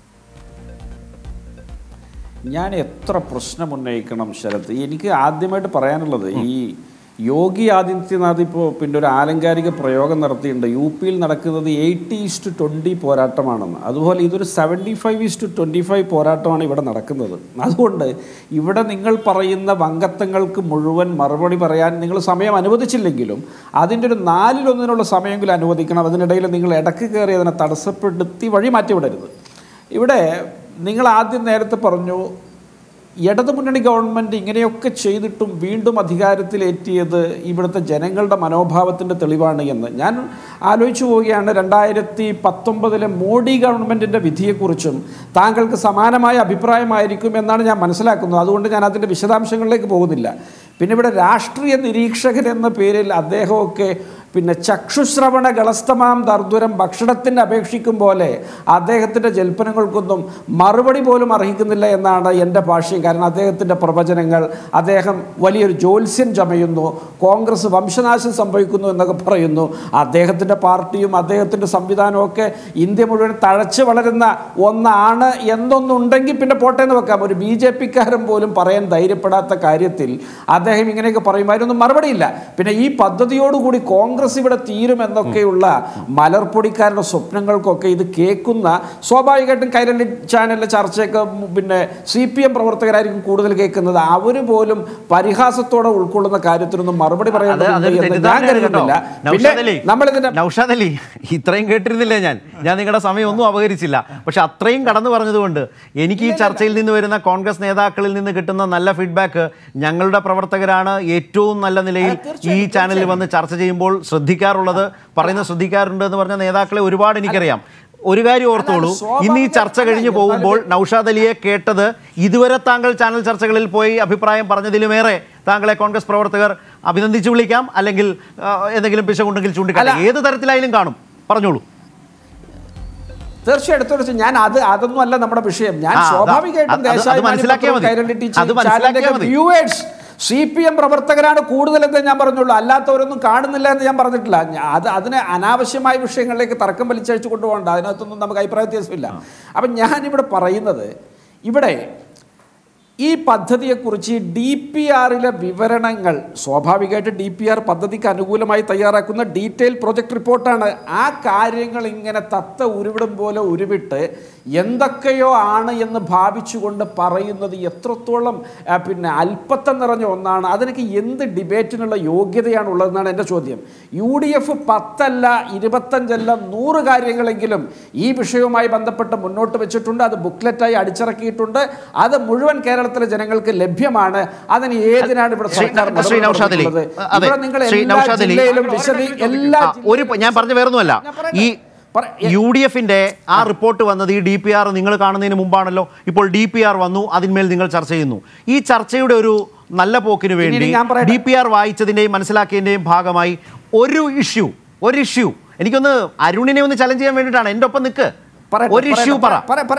ഞാൻ എത്ര പ്രശ്നം ഉന്നയിക്കണം ശരത്? എനിക്ക് ആദ്യമായിട്ട് പറയാനുള്ളത്, ഈ യോഗി ആദിത്യനാഥ് ഇപ്പോൾ പിന്നെ ഒരു ആലങ്കാരിക പ്രയോഗം നടത്തിയിട്ടുണ്ട്. UP-യിൽ നടക്കുന്നത് 80:20 പോരാട്ടമാണെന്ന്. അതുപോലെ ഇതൊരു 75:25 പോരാട്ടമാണ് ഇവിടെ നടക്കുന്നത്. അതുകൊണ്ട് ഇവിടെ നിങ്ങൾ പറയുന്ന വങ്കത്വങ്ങൾക്ക് മുഴുവൻ മറുപടി പറയാൻ നിങ്ങൾ സമയം അനുവദിച്ചില്ലെങ്കിലും അതിൻ്റെ ഒരു 1/4 സമയമെങ്കിലും അനുവദിക്കണം. അതിനിടയിൽ നിങ്ങൾ ഇടക്ക് കയറി അതിനെ തടസ്സപ്പെടുത്തി വഴി മാറ്റിവിടരുത്. ഇവിടെ നിങ്ങൾ ആദ്യം നേരത്തെ പറഞ്ഞു ഇടതുമുന്നണി ഗവൺമെൻറ് ഇങ്ങനെയൊക്കെ ചെയ്തിട്ടും വീണ്ടും അധികാരത്തിലെത്തിയത് ഇവിടുത്തെ ജനങ്ങളുടെ മനോഭാവത്തിൻ്റെ തെളിവാണ് എന്ന്. ഞാൻ ആലോചിച്ചു പോവുകയാണ്, 2019 മോഡി ഗവൺമെൻറ്റിൻ്റെ വിധിയെക്കുറിച്ചും താങ്കൾക്ക് സമാനമായ അഭിപ്രായമായിരിക്കും എന്നാണ് ഞാൻ മനസ്സിലാക്കുന്നത്. അതുകൊണ്ട് ഞാൻ അതിൻ്റെ വിശദാംശങ്ങളിലേക്ക് പോകുന്നില്ല. പിന്നെ ഇവിടെ രാഷ്ട്രീയ നിരീക്ഷകൻ എന്ന പേരിൽ അദ്ദേഹമൊക്കെ പിന്നെ ചക്ഷുശ്രവണ ഗളസ്തമാം ദർദുരം ഭക്ഷണത്തിന് അപേക്ഷിക്കും പോലെ അദ്ദേഹത്തിൻ്റെ ജൽപ്പനങ്ങൾക്കൊന്നും മറുപടി പോലും അർഹിക്കുന്നില്ല എന്നാണ് എൻ്റെ ഭാഷ്യം. കാരണം അദ്ദേഹത്തിൻ്റെ പ്രവചനങ്ങൾ, അദ്ദേഹം വലിയൊരു ജ്യോത്സ്യൻ ചമയുന്നു, കോൺഗ്രസ് വംശനാശം സംഭവിക്കുന്നു എന്നൊക്കെ പറയുന്നു. അദ്ദേഹത്തിൻ്റെ പാർട്ടിയും അദ്ദേഹത്തിൻ്റെ സംവിധാനമൊക്കെ ഇന്ത്യ മുഴുവൻ തഴച്ച് വളരുന്ന ഒന്നാണ് എന്നൊന്നുണ്ടെങ്കിൽ പിന്നെ പോട്ടെ എന്ന് വെക്കാം. ഒരു BJP-ക്കാരൻ പോലും പറയാൻ ധൈര്യപ്പെടാത്ത കാര്യത്തിൽ അദ്ദേഹം ഇങ്ങനെയൊക്കെ പറയുമായിരുന്നു, മറുപടിയില്ല. പിന്നെ ഈ പദ്ധതിയോടുകൂടി കോൺഗ്രസ് ഇവിടെ തീരുമെന്നൊക്കെയുള്ള മലർപ്പൊടിക്കാരുടെ സ്വപ്നങ്ങൾക്കൊക്കെ ഇത് കേൾക്കുന്ന സ്വാഭാവികമായിട്ടും കൈരളി ചാനലിലെ ചർച്ചയൊക്കെ പിന്നെ CPM പ്രവർത്തകരായിരിക്കും കൂടുതൽ കേൾക്കുന്നത്. അവർ പോലും പരിഹാസത്തോടെ ഉൾക്കൊള്ളുന്ന കാര്യത്തിനൊന്നും മറുപടി പറയാൻ ഞാൻ കരുതുന്നില്ല. നൗഷാദ് അലി, ഇത്രയും കേട്ടിരുന്നില്ല ഞാൻ നിങ്ങളുടെ സമയം ഒന്നും അപഹരിച്ചില്ല. പക്ഷെ അത്രയും കടന്നു പറഞ്ഞതുകൊണ്ട് എനിക്ക് ഈ ചർച്ചയിൽ നിന്ന് വരുന്ന കോൺഗ്രസ് നേതാക്കളിൽ നിന്ന് കിട്ടുന്ന നല്ല ഫീഡ്ബാക്ക്, ഞങ്ങളുടെ പ്രവർത്തകരാണ് ഏറ്റവും നല്ല നിലയിൽ ഈ ചാനലിൽ വന്ന് ചർച്ച ചെയ്യുമ്പോൾ ശ്രദ്ധിക്കാറുള്ളത്, ശ്രദ്ധിക്കാറുണ്ട് എന്ന് പറഞ്ഞ നേതാക്കളെ ഒരുപാട് എനിക്കറിയാം. ഒരു കാര്യം ഓർത്തോളൂ, ഇന്ന് ഈ ചർച്ച കഴിഞ്ഞ് പോകുമ്പോൾ നൗഷാദ് അലിയെ കേട്ടത് ഇതുവരെ താങ്കൾ ചാനൽ ചർച്ചകളിൽ പോയി അഭിപ്രായം പറഞ്ഞതിലുമേറെ താങ്കളെ കോൺഗ്രസ് പ്രവർത്തകർ അഭിനന്ദിച്ചു വിളിക്കാം, അല്ലെങ്കിൽ എന്തെങ്കിലും പിശകുണ്ടെങ്കിൽ ചൂണ്ടിക്കാട്ടാം. ഏത് തരത്തിലായാലും കാണും, പറഞ്ഞോളൂ. തീർച്ചയായിട്ടും ഞാൻ അതൊന്നും അല്ല നമ്മുടെ വിഷയം. ഞാൻ സ്വാഭാവികമായിട്ടും CPM പ്രവർത്തകരാണ് കൂടുതലെന്ന് ഞാൻ പറഞ്ഞുള്ളൂ, അല്ലാത്തവരൊന്നും കാണുന്നില്ല എന്ന് ഞാൻ പറഞ്ഞിട്ടില്ല. അതിന് അനാവശ്യമായ വിഷയങ്ങളിലേക്ക് തർക്കം വലിച്ചഴിച്ചു കൊണ്ടുപോകണ്ട, അതിനകത്തൊന്നും നമുക്ക് അഭിപ്രായ വ്യത്യാസമില്ല. അപ്പം ഞാനിവിടെ പറയുന്നത്, ഇവിടെ ഈ പദ്ധതിയെക്കുറിച്ച് DPR-ലെ വിവരണങ്ങൾ സ്വാഭാവികമായിട്ട് DPR പദ്ധതിക്ക് അനുകൂലമായി തയ്യാറാക്കുന്ന ഡീറ്റെയിൽ പ്രൊജക്ട് റിപ്പോർട്ടാണ്. ആ കാര്യങ്ങൾ ഇങ്ങനെ തത്ത ഉരുവിടും പോലെ ഉരുവിട്ട് എന്തൊക്കെയോ ആണ് എന്ന് ഭാവിച്ചുകൊണ്ട് പറയുന്നത് എത്രത്തോളം പിന്നെ അല്പത്തം നിറഞ്ഞ ഒന്നാണ്. അതിനൊക്കെ എന്ത് ഡിബേറ്റിനുള്ള യോഗ്യതയാണ് ഉള്ളതെന്നാണ് എൻ്റെ ചോദ്യം. UDF 10 അല്ല 25 അല്ല 100 കാര്യങ്ങളെങ്കിലും ഈ വിഷയവുമായി ബന്ധപ്പെട്ട് മുന്നോട്ട് വെച്ചിട്ടുണ്ട്. അത് ബുക്ക്ലെറ്റായി അടിച്ചിറക്കിയിട്ടുണ്ട്. അത് മുഴുവൻ കേരളത്തിലെ ജനങ്ങൾക്ക് ലഭ്യമാണ്. അതിന് ഏതിനാണ് ഇവിടെ സർക്കാർ ഞാൻ പറഞ്ഞ വേറൊന്നുമല്ല, UDF-ന്റെ ആ റിപ്പോർട്ട് വന്നത് ഈ DPR നിങ്ങൾ കാണുന്നതിന് മുമ്പാണല്ലോ. ഇപ്പോൾ DPR വന്നു, അതിന്മേൽ നിങ്ങൾ ചർച്ച ചെയ്യുന്നു. ഈ ചർച്ചയുടെ ഒരു നല്ല പോക്കിന് വേണ്ടി DPR വായിച്ചതിൻ്റെയും മനസ്സിലാക്കിയതിൻ്റെയും ഭാഗമായി ഒരു ഇഷ്യൂ എനിക്കൊന്ന് അരുണിനെ ഒന്ന് ചലഞ്ച് ചെയ്യാൻ വേണ്ടിയിട്ടാണ്. എൻ്റെ ഒപ്പം നിൽക്ക്. ഒരു ഇഷ്യൂ പറ.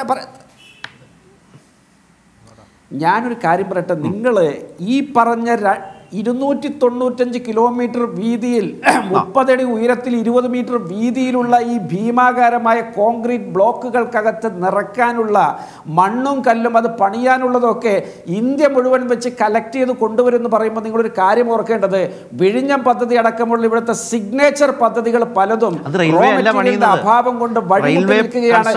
ഞാനൊരു കാര്യം പറയട്ടെ. നിങ്ങൾ ഈ പറഞ്ഞ 295 കിലോമീറ്റർ വീതിയിൽ 30 അടി ഉയരത്തിൽ 20 മീറ്റർ വീതിയിലുള്ള ഈ ഭീമാകാരമായ കോൺക്രീറ്റ് ബ്ലോക്കുകൾക്കകത്ത് നിറയ്ക്കാനുള്ള മണ്ണും കല്ലും അത് പണിയാനുള്ളതൊക്കെ ഇന്ത്യ മുഴുവൻ വെച്ച് കളക്ട് ചെയ്ത് കൊണ്ടുവരുമെന്ന് പറയുമ്പോൾ നിങ്ങളൊരു കാര്യം ഓർക്കേണ്ടത്, വിഴിഞ്ഞം പദ്ധതി അടക്കമുള്ള ഇവിടുത്തെ സിഗ്നേച്ചർ പദ്ധതികൾ പലതും അഭാവം കൊണ്ട് വഴിമുട്ടിയിരിക്കുകയാണ്.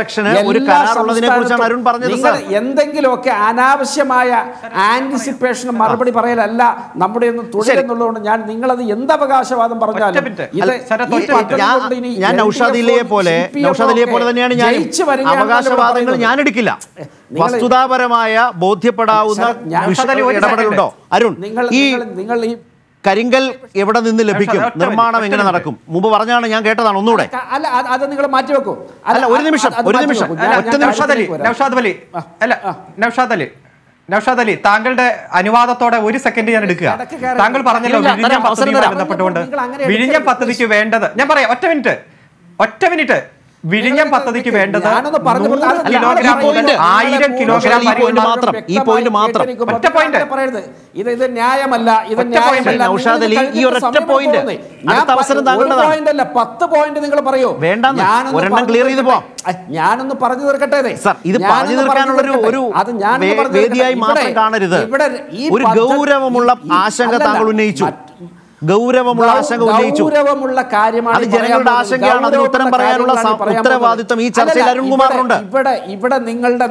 നിങ്ങൾ എന്തെങ്കിലുമൊക്കെ അനാവശ്യമായ ആന്റിസിപ്പേഷന് മറുപടി പറയലല്ല നമ്മുടെ തുടരുന്നുള്ളതുകൊണ്ട് ഞാൻ നിങ്ങളത് എന്തവകാശവാദം പറഞ്ഞാലും ഞാൻ നൗഷാദിലെ പോലെ തന്നെയാണ് ഞാൻ അവകാശവാദങ്ങൾ ഞാൻ എടുക്കില്ല. വസ്തുതാപരമായ ബോധ്യപ്പെടാവുന്ന ഇടപെടലുണ്ടോ അരുൺ? ഈ കരിങ്കൽ എവിടെ നിന്ന് ലഭിക്കും? നിർമ്മാണം എങ്ങനെ നടക്കും? മുമ്പ് പറഞ്ഞാണ്, ഞാൻ കേട്ടതാണ്. ഒന്നുകൂടെ അല്ല, അത് നിങ്ങൾ മാറ്റിവെക്കും. അല്ല, ഒരു നിമിഷം ഒറ്റ നിമിഷം. നൗഷാദ് അലി, താങ്കളുടെ അനുവാദത്തോടെ ഒരു സെക്കൻഡ് ഞാൻ എടുക്കുക. താങ്കൾ പറഞ്ഞല്ലോ വിഴിഞ്ഞം പദ്ധതിയുമായി ബന്ധപ്പെട്ടുകൊണ്ട് വിഴിഞ്ഞം പദ്ധതിക്ക് വേണ്ടത്, ഞാൻ പറയാം, ഒറ്റ മിനിറ്റ്. വിഴിഞ്ഞം പദ്ധതിക്ക് വേണ്ടത് 100 കിലോഗ്രാം മുതൽ 1000 കിലോഗ്രാം മാത്രം. ഈ പോയിന്റ് മാത്രം. ഒറ്റ പോയിന്റ് പറയരുത്. ഇത് ന്യായമല്ല. ഇത് ന്യായമല്ല. ഈ ഒരൊറ്റ പോയിന്റ് പോയിന്റ് അല്ല, 10 പോയിന്റ് നിങ്ങൾ പറയൂ. ഒരെണ്ണം ക്ലിയർ ചെയ്ത് പോവാം. ഞാനൊന്ന് പറഞ്ഞു തീർക്കട്ടെ. ഇത് പറഞ്ഞു തീർക്കാനുള്ള ഒരു വേദിയായി മാത്രം കാണരുത്. ഒരു ഗൗരവമുള്ള ആശങ്ക താങ്കൾ ഉന്നയിച്ചു. ഗൗരവമുള്ള കാര്യമാണ്. അത് ജനങ്ങളുടെ ആശങ്കയാണ്. അതിന് ഉത്തരം പറയാനുള്ള ഉത്തരവാദിത്വം ഈ ചർച്ചയിൽ അരുൺകുമാറിനുണ്ട്. ഇവിടെ നിങ്ങളുടെ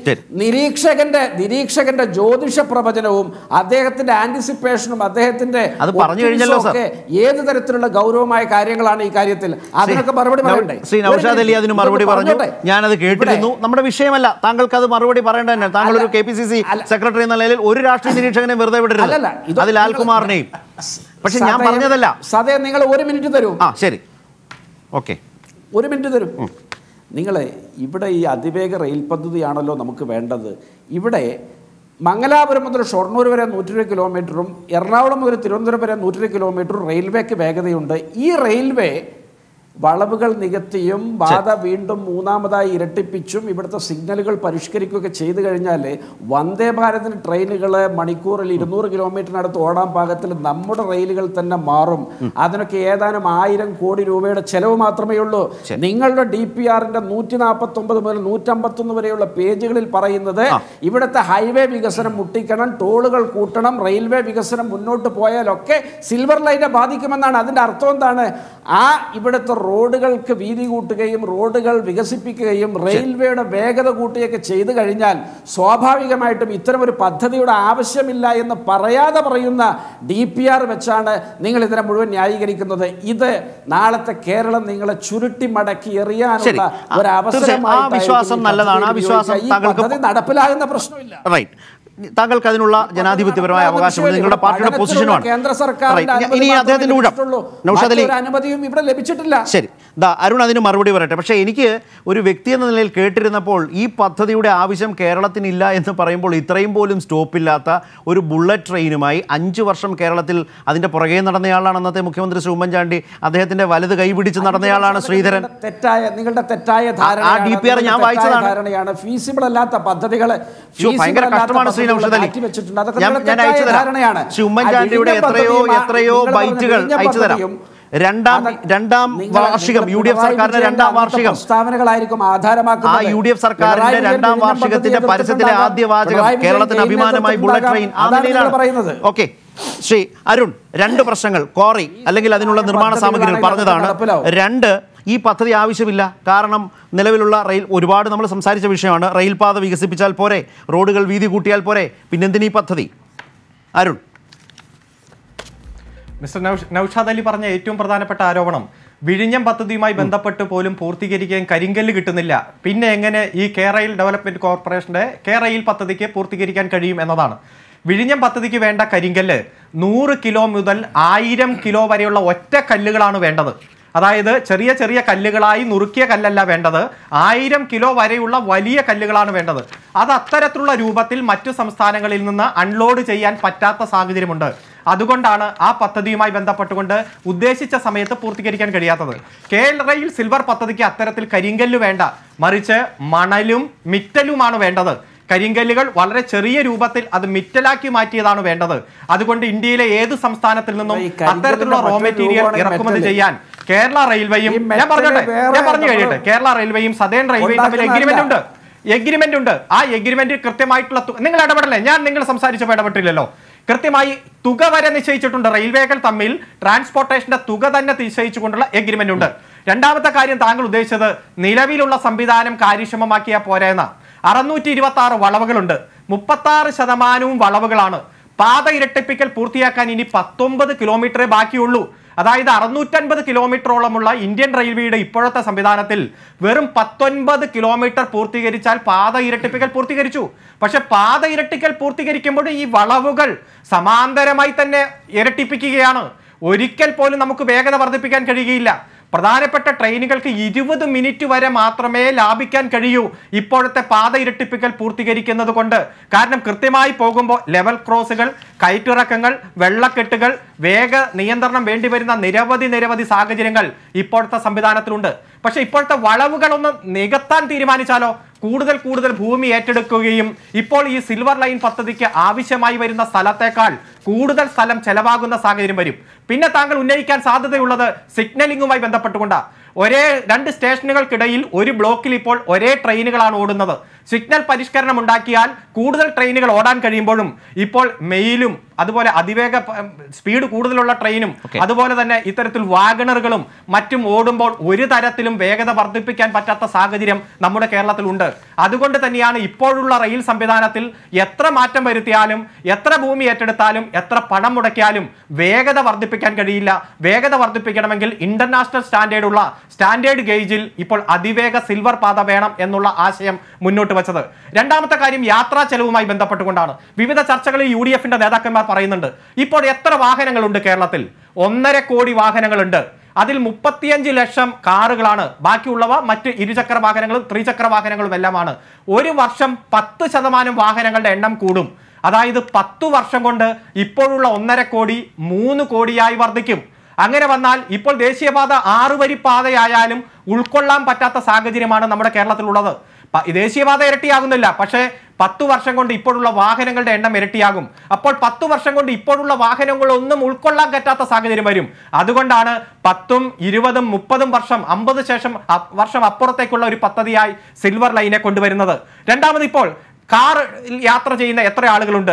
നിരീക്ഷകന്റെ ജ്യോതിഷ പ്രവചനവും അദ്ദേഹത്തിന്റെ ആന്റിസിപ്പേഷനും അദ്ദേഹത്തിന്റെ അത് പറഞ്ഞു കഴിഞ്ഞല്ലോ സർ. ഏത് തരത്തിലുള്ള ഗൗരവമായ കാര്യങ്ങളാണ് ഈ കാര്യത്തിൽ? അതിനൊക്കെ മറുപടി പറയണ്ടേ? ശ്രീ നൗഷാദ് അലി അതിന് മറുപടി പറഞ്ഞു. ഞാനത് കേട്ടിരുന്നു. നമ്മുടെ വിഷയമല്ല. താങ്കൾക്ക് അത് മറുപടി പറയേണ്ട തന്നെ. താങ്കൾ ഒരു KPCC സെക്രട്ടറി എന്ന നിലയിൽ ഒരു രാഷ്ട്രീയ നിരീക്ഷകനെ വെറുതെ വിടരുത്. അത് ലാൽകുമാറിനെയും. പക്ഷെ ഞാൻ പറഞ്ഞതല്ല. സദേ, നിങ്ങൾ 1 മിനിറ്റ് തരൂ. ശരി, ഓക്കെ, 1 മിനിറ്റ് തരൂ. നിങ്ങൾ ഇവിടെ ഈ അതിവേഗ റെയിൽ പദ്ധതിയാണല്ലോ നമുക്ക് വേണ്ടത്. ഇവിടെ മംഗലാപുരം മുതൽ ഷൊർണൂർ വരെ 120 കിലോമീറ്ററും എറണാകുളം മുതൽ തിരുവനന്തപുരം വരെ 120 കിലോമീറ്ററും റെയിൽവേക്ക് വേഗതയുണ്ട്. ഈ റെയിൽവേ വളവുകൾ നികത്തിയും പാത വീണ്ടും മൂന്നാമതായി ഇരട്ടിപ്പിച്ചും ഇവിടുത്തെ സിഗ്നലുകൾ പരിഷ്കരിക്കുകയൊക്കെ ചെയ്തു കഴിഞ്ഞാൽ വന്ദേ ഭാരതിന് ട്രെയിനുകൾ മണിക്കൂറിൽ 200 കിലോമീറ്ററിനടുത്ത് ഓടാൻ പാകത്തിൽ നമ്മുടെ റെയിലുകൾ തന്നെ മാറും. അതിനൊക്കെ ഏതാനും 1000 കോടി രൂപയുടെ ചെലവ് മാത്രമേ ഉള്ളൂ. നിങ്ങളുടെ DPR-ന്റെ 149 മുതൽ 151 വരെയുള്ള പേജുകളിൽ പറയുന്നത് ഇവിടുത്തെ ഹൈവേ വികസനം മുട്ടിക്കണം, ടോളുകൾ കൂട്ടണം, റെയിൽവേ വികസനം മുന്നോട്ട് പോയാലൊക്കെ സിൽവർ ലൈനെ ബാധിക്കുമെന്നാണ്. അതിൻ്റെ അർത്ഥം എന്താണ്? ഇവിടുത്തെ റോഡുകൾക്ക് വീതി കൂട്ടുകയും റോഡുകൾ വികസിപ്പിക്കുകയും റെയിൽവേയുടെ വേഗത കൂട്ടുകയൊക്കെ ചെയ്തു കഴിഞ്ഞാൽ സ്വാഭാവികമായിട്ടും ഇത്തരമൊരു പദ്ധതിയുടെ ആവശ്യമില്ല എന്ന് പറയാതെ പറയുന്ന DPR വെച്ചാണ് നിങ്ങൾ ഇതിനെ മുഴുവൻ ന്യായീകരിക്കുന്നത്. ഇത് നാളത്തെ കേരളം നിങ്ങളെ ചുരുട്ടി മടക്കി എറിയാനുള്ള ഒരു അവസരമായിട്ട് നടപ്പിലാകുന്ന പ്രശ്നമില്ല. താങ്കൾക്ക് അതിനുള്ള ജനാധിപത്യപരമായ അവകാശമുണ്ട്. നിങ്ങളുടെ പാർട്ടിയുടെ പൊസിഷനുമാണ്. കേന്ദ്ര സർക്കാരിന്റെ അനുമതിയും ഇവിടെ ലഭിച്ചിട്ടില്ല. ശരി, അരുൺ അതിന് മറുപടി പറയട്ടെ. പക്ഷേ എനിക്ക് ഒരു വ്യക്തി എന്ന നിലയിൽ കേട്ടിരുന്നപ്പോൾ ഈ പദ്ധതിയുടെ ആവശ്യം കേരളത്തിനില്ല എന്ന് പറയുമ്പോൾ ഇത്രയും പോലും സ്റ്റോപ്പില്ലാത്ത ഒരു ബുള്ളറ്റ് ട്രെയിനുമായി 5 വർഷം കേരളത്തിൽ അതിൻ്റെ പുറകെ നടന്നയാളാണ് അന്നത്തെ മുഖ്യമന്ത്രി ശ്രീ ഉമ്മൻചാണ്ടി. അദ്ദേഹത്തിന്റെ വലത് കൈപിടിച്ച് നടന്നയാളാണ് ശ്രീധരൻ. നിങ്ങളുടെ തെറ്റായ ധാരണ ഞാൻ വായിച്ചതാണ്. ഫീസിബിൾ അല്ലാത്ത പദ്ധതികളെ ഭയങ്കര കഷ്ടമാണ് ശ്രീ നൗഷാദ് അലി. ഞാൻ അയച്ചു തരാം. ശ്രീ ഉമ്മൻചാണ്ടിയുടെ എത്രയോ ബൈറ്റുകൾ അയച്ചു തരാം. രണ്ടാം വാർഷികം UDF സർക്കാരിന്റെ 2ാം വാർഷികം പ്രസ്താവനകളായിരിക്കും ആധാരമാക്കുന്നത്. ആ UDF സർക്കാരിന്റെ 2ാം വാർഷികത്തിന്റെ പരസ്യത്തിലെ ആദ്യ വാചകം കേരളത്തിന് അഭിമാനമായി ബുള്ളറ്റ് ട്രെയിൻ പറയുന്നത്. ഓക്കെ ശ്രീ അരുൺ, 2 പ്രശ്നങ്ങൾ. ക്വാറി അല്ലെങ്കിൽ അതിനുള്ള നിർമ്മാണ സാമഗ്രികൾ പറഞ്ഞതാണ്. 2, ഈ പദ്ധതി ആവശ്യമില്ല. കാരണം നിലവിലുള്ള റെയിൽ ഒരുപാട് നമ്മൾ സംസാരിച്ച വിഷയമാണ്. റെയിൽപാത വികസിപ്പിച്ചാൽ പോരെ, റോഡുകൾ വീതി കൂട്ടിയാൽ പോരെ, പിന്നെന്തിനീ പദ്ധതി? അരുൺ. മിസ്റ്റർ നൗഷാദ് അലി പറഞ്ഞ ഏറ്റവും പ്രധാനപ്പെട്ട ആരോപണം വിഴിഞ്ഞം പദ്ധതിയുമായി ബന്ധപ്പെട്ട് പോലും പൂർത്തീകരിക്കാൻ കരിങ്കല്ല് കിട്ടുന്നില്ല. പിന്നെ എങ്ങനെ ഈ കെയറയിൽ ഡെവലപ്മെന്റ് കോർപ്പറേഷന്റെ കെയറയിൽ പദ്ധതിക്ക് പൂർത്തീകരിക്കാൻ കഴിയും എന്നതാണ്. വിഴിഞ്ഞം പദ്ധതിക്ക് വേണ്ട കരിങ്കല്ല് 100 കിലോ മുതൽ 1000 കിലോ വരെയുള്ള ഒറ്റ കല്ലുകളാണ് വേണ്ടത്. അതായത് ചെറിയ ചെറിയ കല്ലുകളായി നുറുക്കിയ കല്ലല്ല വേണ്ടത്, 1000 കിലോ വരെയുള്ള വലിയ കല്ലുകളാണ് വേണ്ടത്. അത് അത്തരത്തിലുള്ള രൂപത്തിൽ മറ്റു സംസ്ഥാനങ്ങളിൽ നിന്ന് അൺലോഡ് ചെയ്യാൻ പറ്റാത്ത സാഹചര്യമുണ്ട്. അതുകൊണ്ടാണ് ആ പദ്ധതിയുമായി ബന്ധപ്പെട്ടുകൊണ്ട് ഉദ്ദേശിച്ച സമയത്ത് പൂർത്തീകരിക്കാൻ കഴിയാത്തത്. കേരളയിൽ സിൽവർ പദ്ധതിക്ക് അത്തരത്തിൽ കരിങ്കല്ല് വേണ്ട, മറിച്ച് മണലും മിറ്റലുമാണ് വേണ്ടത്. കരിങ്കല്ലുകൾ വളരെ ചെറിയ രൂപത്തിൽ അത് മിറ്റലാക്കി മാറ്റിയതാണ് വേണ്ടത്. അതുകൊണ്ട് ഇന്ത്യയിലെ ഏത് സംസ്ഥാനത്തിൽ നിന്നും അത്തരത്തിലുള്ള റോ മെറ്റീരിയൽ ഇറക്കുമതി ചെയ്യാൻ കേരള റെയിൽവേയും ഞാൻ പറഞ്ഞു കഴിയട്ടെ, കേരള റെയിൽവേയും സദേൺ റെയിൽവേയും തമ്മിൽ എഗ്രിമെന്റ് ഉണ്ട്. ആ എഗ്രിമെന്റ് കൃത്യമായിട്ടുള്ള നിങ്ങൾ ഇടപെടല്ലേ, ഞാൻ നിങ്ങൾ സംസാരിച്ചപ്പോൾ ഇടപെട്ടില്ലല്ലോ. കൃത്യമായി തുക വരെ നിശ്ചയിച്ചിട്ടുണ്ട്. റെയിൽവേകൾ തമ്മിൽ ട്രാൻസ്പോർട്ടേഷന്റെ തുക തന്നെ നിശ്ചയിച്ചുകൊണ്ടുള്ള എഗ്രിമെന്റ് ഉണ്ട്. രണ്ടാമത്തെ കാര്യം താങ്കൾ ഉദ്ദേശിച്ചത് നിലവിലുള്ള സംവിധാനം കാര്യക്ഷമമാക്കിയാൽ പോരെന്ന. 626 വളവുകളുണ്ട്, 36% വളവുകളാണ്. പാത ഇരട്ടിപ്പിക്കൽ പൂർത്തിയാക്കാൻ ഇനി 19 കിലോമീറ്ററേ ബാക്കിയുള്ളൂ. അതായത് 650 കിലോമീറ്ററോളമുള്ള ഇന്ത്യൻ റെയിൽവേയുടെ ഇപ്പോഴത്തെ സംവിധാനത്തിൽ വെറും 19 കിലോമീറ്റർ പൂർത്തീകരിച്ചാൽ പാത ഇരട്ടിപ്പിക്കൽ പൂർത്തീകരിച്ചു. പക്ഷെ പാത ഇരട്ടിക്കൽ പൂർത്തീകരിക്കുമ്പോൾ ഈ വളവുകൾ സമാന്തരമായി തന്നെ ഇരട്ടിപ്പിക്കുകയാണ്. ഒരിക്കൽ പോലും നമുക്ക് വേഗത വർദ്ധിപ്പിക്കാൻ കഴിയുകയില്ല. പ്രധാനപ്പെട്ട ട്രെയിനുകൾക്ക് 20 മിനിറ്റ് വരെ മാത്രമേ ലാഭിക്കാൻ കഴിയൂ ഇപ്പോഴത്തെ പാത ഇരട്ടിപ്പിക്കൽ പൂർത്തീകരിക്കുന്നത് കൊണ്ട്. കാരണം കൃത്യമായി പോകുമ്പോൾ ലെവൽ ക്രോസുകൾ, കയറ്റിറക്കങ്ങൾ, വെള്ളക്കെട്ടുകൾ, വേഗ നിയന്ത്രണം വേണ്ടിവരുന്ന നിരവധി സാഹചര്യങ്ങൾ ഇപ്പോഴത്തെ സംവിധാനത്തിലുണ്ട്. പക്ഷെ ഇപ്പോഴത്തെ വളവുകളൊന്ന് നികത്താൻ തീരുമാനിച്ചാലോ, കൂടുതൽ ഭൂമി ഏറ്റെടുക്കുകയും ഇപ്പോൾ ഈ സിൽവർ ലൈൻ പദ്ധതിക്ക് ആവശ്യമായി വരുന്ന സ്ഥലത്തേക്കാൾ കൂടുതൽ സ്ഥലം ചെലവാകുന്ന സാഹചര്യം വരും. പിന്നെ താങ്കൾ ഉന്നയിക്കാൻ സാധ്യതയുള്ളത് സിഗ്നലിംഗുമായി ബന്ധപ്പെട്ടുകൊണ്ടാണ്. ഒരേ 2 സ്റ്റേഷനുകൾക്കിടയിൽ ഒരു ബ്ലോക്കിൽ ഇപ്പോൾ ഒരേ ട്രെയിനുകളാണ് ഓടുന്നത്. സിഗ്നൽ പരിഷ്കരണം ഉണ്ടാക്കിയാൽ കൂടുതൽ ട്രെയിനുകൾ ഓടാൻ കഴിയുമ്പോഴും ഇപ്പോൾ മെയിലും അതുപോലെ അതിവേഗ സ്പീഡ് കൂടുതലുള്ള ട്രെയിനും അതുപോലെ തന്നെ ഇത്തരത്തിൽ വാഗണറുകളും മറ്റും ഓടുമ്പോൾ ഒരു തരത്തിലും വേഗത വർദ്ധിപ്പിക്കാൻ പറ്റാത്ത സാഹചര്യം നമ്മുടെ കേരളത്തിലുണ്ട്. അതുകൊണ്ട് തന്നെയാണ് ഇപ്പോഴുള്ള റെയിൽ സംവിധാനത്തിൽ എത്ര മാറ്റം വരുത്തിയാലും, എത്ര ഭൂമി ഏറ്റെടുത്താലും, എത്ര പണം മുടക്കിയാലും വേഗത വർദ്ധിപ്പിക്കാൻ കഴിയില്ല. വേഗത വർദ്ധിപ്പിക്കണമെങ്കിൽ ഇന്റർനാഷണൽ സ്റ്റാൻഡേർഡ് ഗേജിൽ ഇപ്പോൾ അതിവേഗ സിൽവർ പാത വേണം എന്നുള്ള ആശയം മുന്നോട്ട് വെച്ചത്. രണ്ടാമത്തെ കാര്യം യാത്രാ ചെലവുമായി ബന്ധപ്പെട്ടുകൊണ്ടാണ്. വിവിധ ചർച്ചകളിൽ UDFന്റെ നേതാക്കന്മാർ പറയുന്നുണ്ട്, ഇപ്പോൾ എത്ര വാഹനങ്ങളുണ്ട് കേരളത്തിൽ? 1.5 കോടി വാഹനങ്ങളുണ്ട്. അതിൽ 35 ലക്ഷം കാറുകളാണ്, ബാക്കിയുള്ളവ മറ്റ് ഇരുചക്ര വാഹനങ്ങളും ത്രിചക്ര വാഹനങ്ങളും എല്ലാമാണ്. ഒരു വർഷം 10% വാഹനങ്ങളുടെ എണ്ണം കൂടും. അതായത് 10 വർഷം കൊണ്ട് ഇപ്പോഴുള്ള 1.5 കോടി 3 കോടിയായി വർദ്ധിക്കും. അങ്ങനെ വന്നാൽ ഇപ്പോൾ ദേശീയപാത 6 വരി പാതയായാലും ഉൾക്കൊള്ളാൻ പറ്റാത്ത സാഹചര്യമാണ് നമ്മുടെ കേരളത്തിലുള്ളത്. ദേശീയപാത ഇരട്ടിയാകുന്നില്ല, പക്ഷേ 10 വർഷം കൊണ്ട് ഇപ്പോഴുള്ള വാഹനങ്ങളുടെ എണ്ണം ഇരട്ടിയാകും. അപ്പോൾ 10 വർഷം കൊണ്ട് ഇപ്പോഴുള്ള വാഹനങ്ങളൊന്നും ഉൾക്കൊള്ളാൻ പറ്റാത്ത സാഹചര്യം വരും. അതുകൊണ്ടാണ് 10, 20, 30 വർഷം 50 വർഷം അപ്പുറത്തേക്കുള്ള ഒരു പദ്ധതിയായി സിൽവർ ലൈനെ കൊണ്ടുവരുന്നത്. രണ്ടാമത്, ഇപ്പോൾ കാർ യാത്ര ചെയ്യുന്ന എത്ര ആളുകളുണ്ട്?